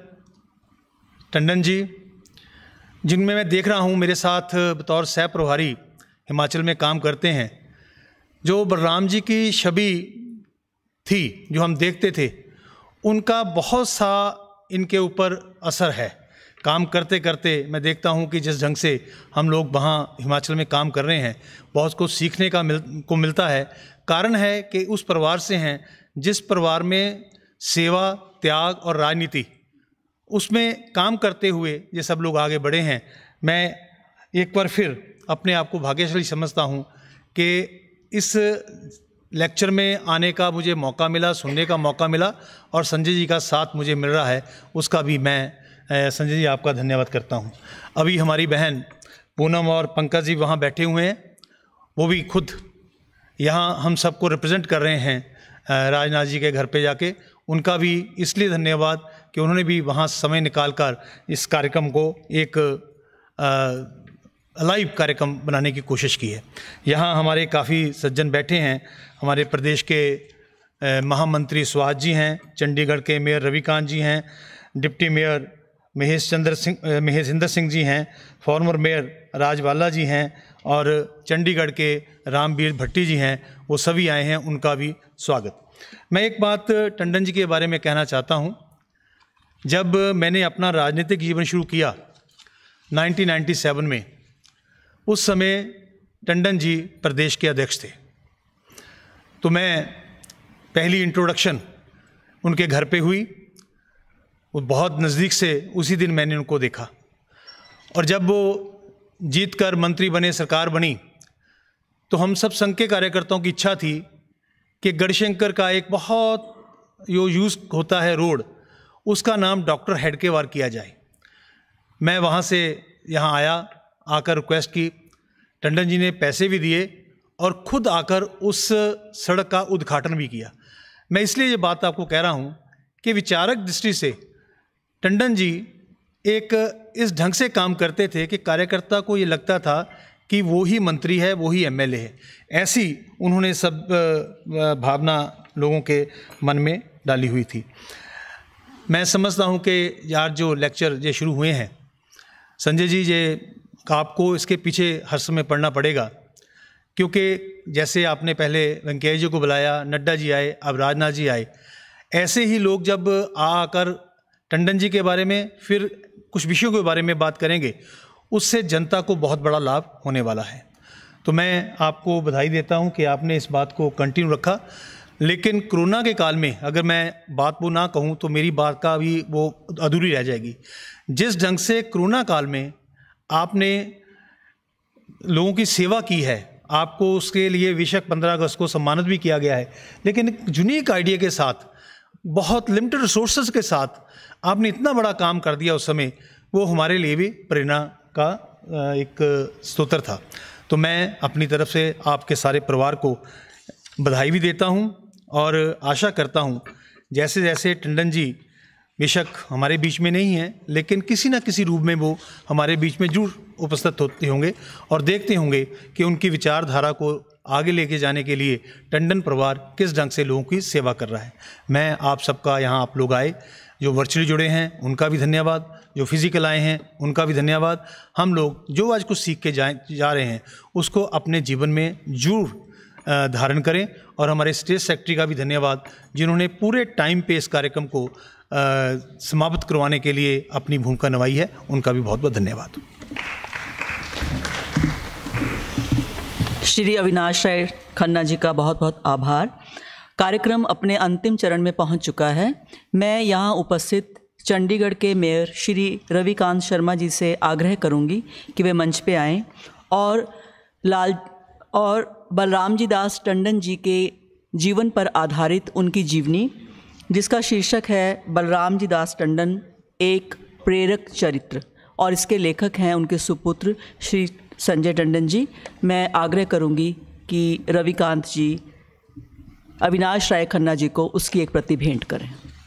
टंडन जी, जिनमें मैं देख रहा हूँ मेरे साथ बतौर सह प्रभारी हिमाचल में काम करते हैं, जो बलराम जी की छवि थी जो हम देखते थे, उनका बहुत सा इनके ऊपर असर है। काम करते करते मैं देखता हूं कि जिस ढंग से हम लोग वहाँ हिमाचल में काम कर रहे हैं, बहुत कुछ सीखने का मिल को मिलता है। कारण है कि उस परिवार से हैं जिस परिवार में सेवा, त्याग और राजनीति, उसमें काम करते हुए ये सब लोग आगे बढ़े हैं। मैं एक बार फिर अपने आप को भाग्यशाली समझता हूँ कि इस लेक्चर में आने का मुझे मौका मिला, सुनने का मौका मिला और संजय जी का साथ मुझे मिल रहा है, उसका भी मैं संजय जी आपका धन्यवाद करता हूं। अभी हमारी बहन पूनम और पंकज जी वहाँ बैठे हुए हैं, वो भी खुद यहाँ हम सबको रिप्रेजेंट कर रहे हैं राजनाथ जी के घर पे जाके। उनका भी इसलिए धन्यवाद कि उन्होंने भी वहाँ समय निकाल कर इस कार्यक्रम को एक अलाइव कार्यक्रम बनाने की कोशिश की है। यहाँ हमारे काफ़ी सज्जन बैठे हैं। हमारे प्रदेश के महामंत्री सुहास जी हैं, चंडीगढ़ के मेयर रविकांत जी हैं, डिप्टी मेयर महेश चंद्र सिंह महेशिंदर सिंह जी हैं, फॉर्मर मेयर राजवाला जी हैं और चंडीगढ़ के रामवीर भट्टी जी हैं। वो सभी आए हैं, उनका भी स्वागत। मैं एक बात टंडन जी के बारे में कहना चाहता हूँ। जब मैंने अपना राजनीतिक जीवन शुरू किया नाइनटीन नाइंटी सेवन में, उस समय टंडन जी प्रदेश के अध्यक्ष थे। तो मैं पहली इंट्रोडक्शन उनके घर पे हुई, वो बहुत नज़दीक से उसी दिन मैंने उनको देखा। और जब वो जीत कर मंत्री बने, सरकार बनी, तो हम सब संघ के कार्यकर्ताओं की इच्छा थी कि गढ़शंकर का एक बहुत जो यूज़ होता है रोड, उसका नाम डॉक्टर हेडकेवार किया जाए। मैं वहाँ से यहाँ आया, आकर रिक्वेस्ट की, टंडन जी ने पैसे भी दिए और ख़ुद आकर उस सड़क का उद्घाटन भी किया। मैं इसलिए ये बात आपको कह रहा हूँ कि विचारक दृष्टि से टंडन जी एक इस ढंग से काम करते थे कि कार्यकर्ता को ये लगता था कि वो ही मंत्री है, वो ही एमएलए है। ऐसी उन्होंने सब भावना लोगों के मन में डाली हुई थी। मैं समझता हूँ कि यार जो लेक्चर ये शुरू हुए हैं, संजय जी, ये आपको इसके पीछे हर समय पढ़ना पड़ेगा, क्योंकि जैसे आपने पहले वेंकैया जी को बुलाया, नड्डा जी आए, अब राजनाथ जी आए, ऐसे ही लोग जब आकर टंडन जी के बारे में फिर कुछ विषयों के बारे में बात करेंगे, उससे जनता को बहुत बड़ा लाभ होने वाला है। तो मैं आपको बधाई देता हूं कि आपने इस बात को कंटिन्यू रखा। लेकिन कोरोना के काल में अगर मैं बात वो ना कहूं तो मेरी बात का भी वो अधूरी रह जाएगी। जिस ढंग से कोरोना काल में आपने लोगों की सेवा की है, आपको उसके लिए बेशक पंद्रह अगस्त को सम्मानित भी किया गया है, लेकिन एक यूनिक आइडिया के साथ, बहुत लिमिटेड रिसोर्सेज के साथ आपने इतना बड़ा काम कर दिया उस समय, वो हमारे लिए भी प्रेरणा का एक स्रोत था। तो मैं अपनी तरफ से आपके सारे परिवार को बधाई भी देता हूं और आशा करता हूं जैसे जैसे टंडन जी बेशक हमारे बीच में नहीं हैं, लेकिन किसी न किसी रूप में वो हमारे बीच में जरूर उपस्थित होते होंगे और देखते होंगे कि उनकी विचारधारा को आगे लेके जाने के लिए टंडन परिवार किस ढंग से लोगों की सेवा कर रहा है। मैं आप सबका, यहाँ आप लोग आए, जो वर्चुअली जुड़े हैं उनका भी धन्यवाद, जो फिजिकल आए हैं उनका भी धन्यवाद। हम लोग जो आज कुछ सीख के जाए जा रहे हैं उसको अपने जीवन में जरूर धारण करें। और हमारे स्टेट सेक्रेटरी का भी धन्यवाद, जिन्होंने पूरे टाइम पे इस कार्यक्रम को समाप्त करवाने के लिए अपनी भूमिका निभाई है, उनका भी बहुत बहुत धन्यवाद। श्री अविनाश राय खन्ना जी का बहुत बहुत आभार। कार्यक्रम अपने अंतिम चरण में पहुंच चुका है। मैं यहाँ उपस्थित चंडीगढ़ के मेयर श्री रविकांत शर्मा जी से आग्रह करूंगी कि वे मंच पे आएं और लाल और बलराम जी दास टंडन जी के जीवन पर आधारित उनकी जीवनी, जिसका शीर्षक है बलराम जी दास टंडन एक प्रेरक चरित्र, और इसके लेखक हैं उनके सुपुत्र श्री संजय टंडन जी। मैं आग्रह करूंगी कि रविकांत जी अविनाश राय खन्ना जी को उसकी एक प्रति भेंट करें।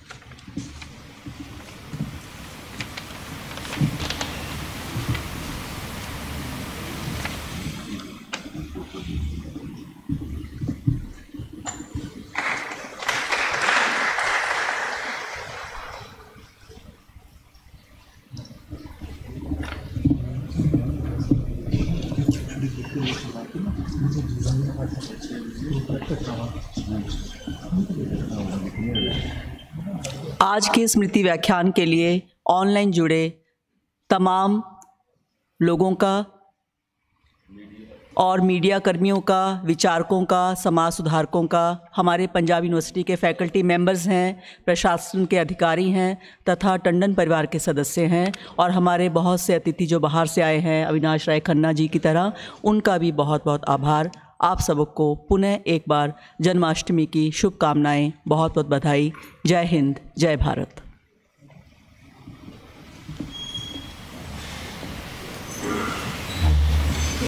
आज के स्मृति व्याख्यान के लिए ऑनलाइन जुड़े तमाम लोगों का और मीडिया कर्मियों का, विचारकों का, समाज सुधारकों का, हमारे पंजाब यूनिवर्सिटी के फैकल्टी मेंबर्स हैं, प्रशासन के अधिकारी हैं तथा टंडन परिवार के सदस्य हैं, और हमारे बहुत से अतिथि जो बाहर से आए हैं अविनाश राय खन्ना जी की तरह, उनका भी बहुत बहुत आभार। आप सबको पुनः एक बार जन्माष्टमी की शुभकामनाएं, बहुत बहुत बधाई। जय हिंद, जय भारत।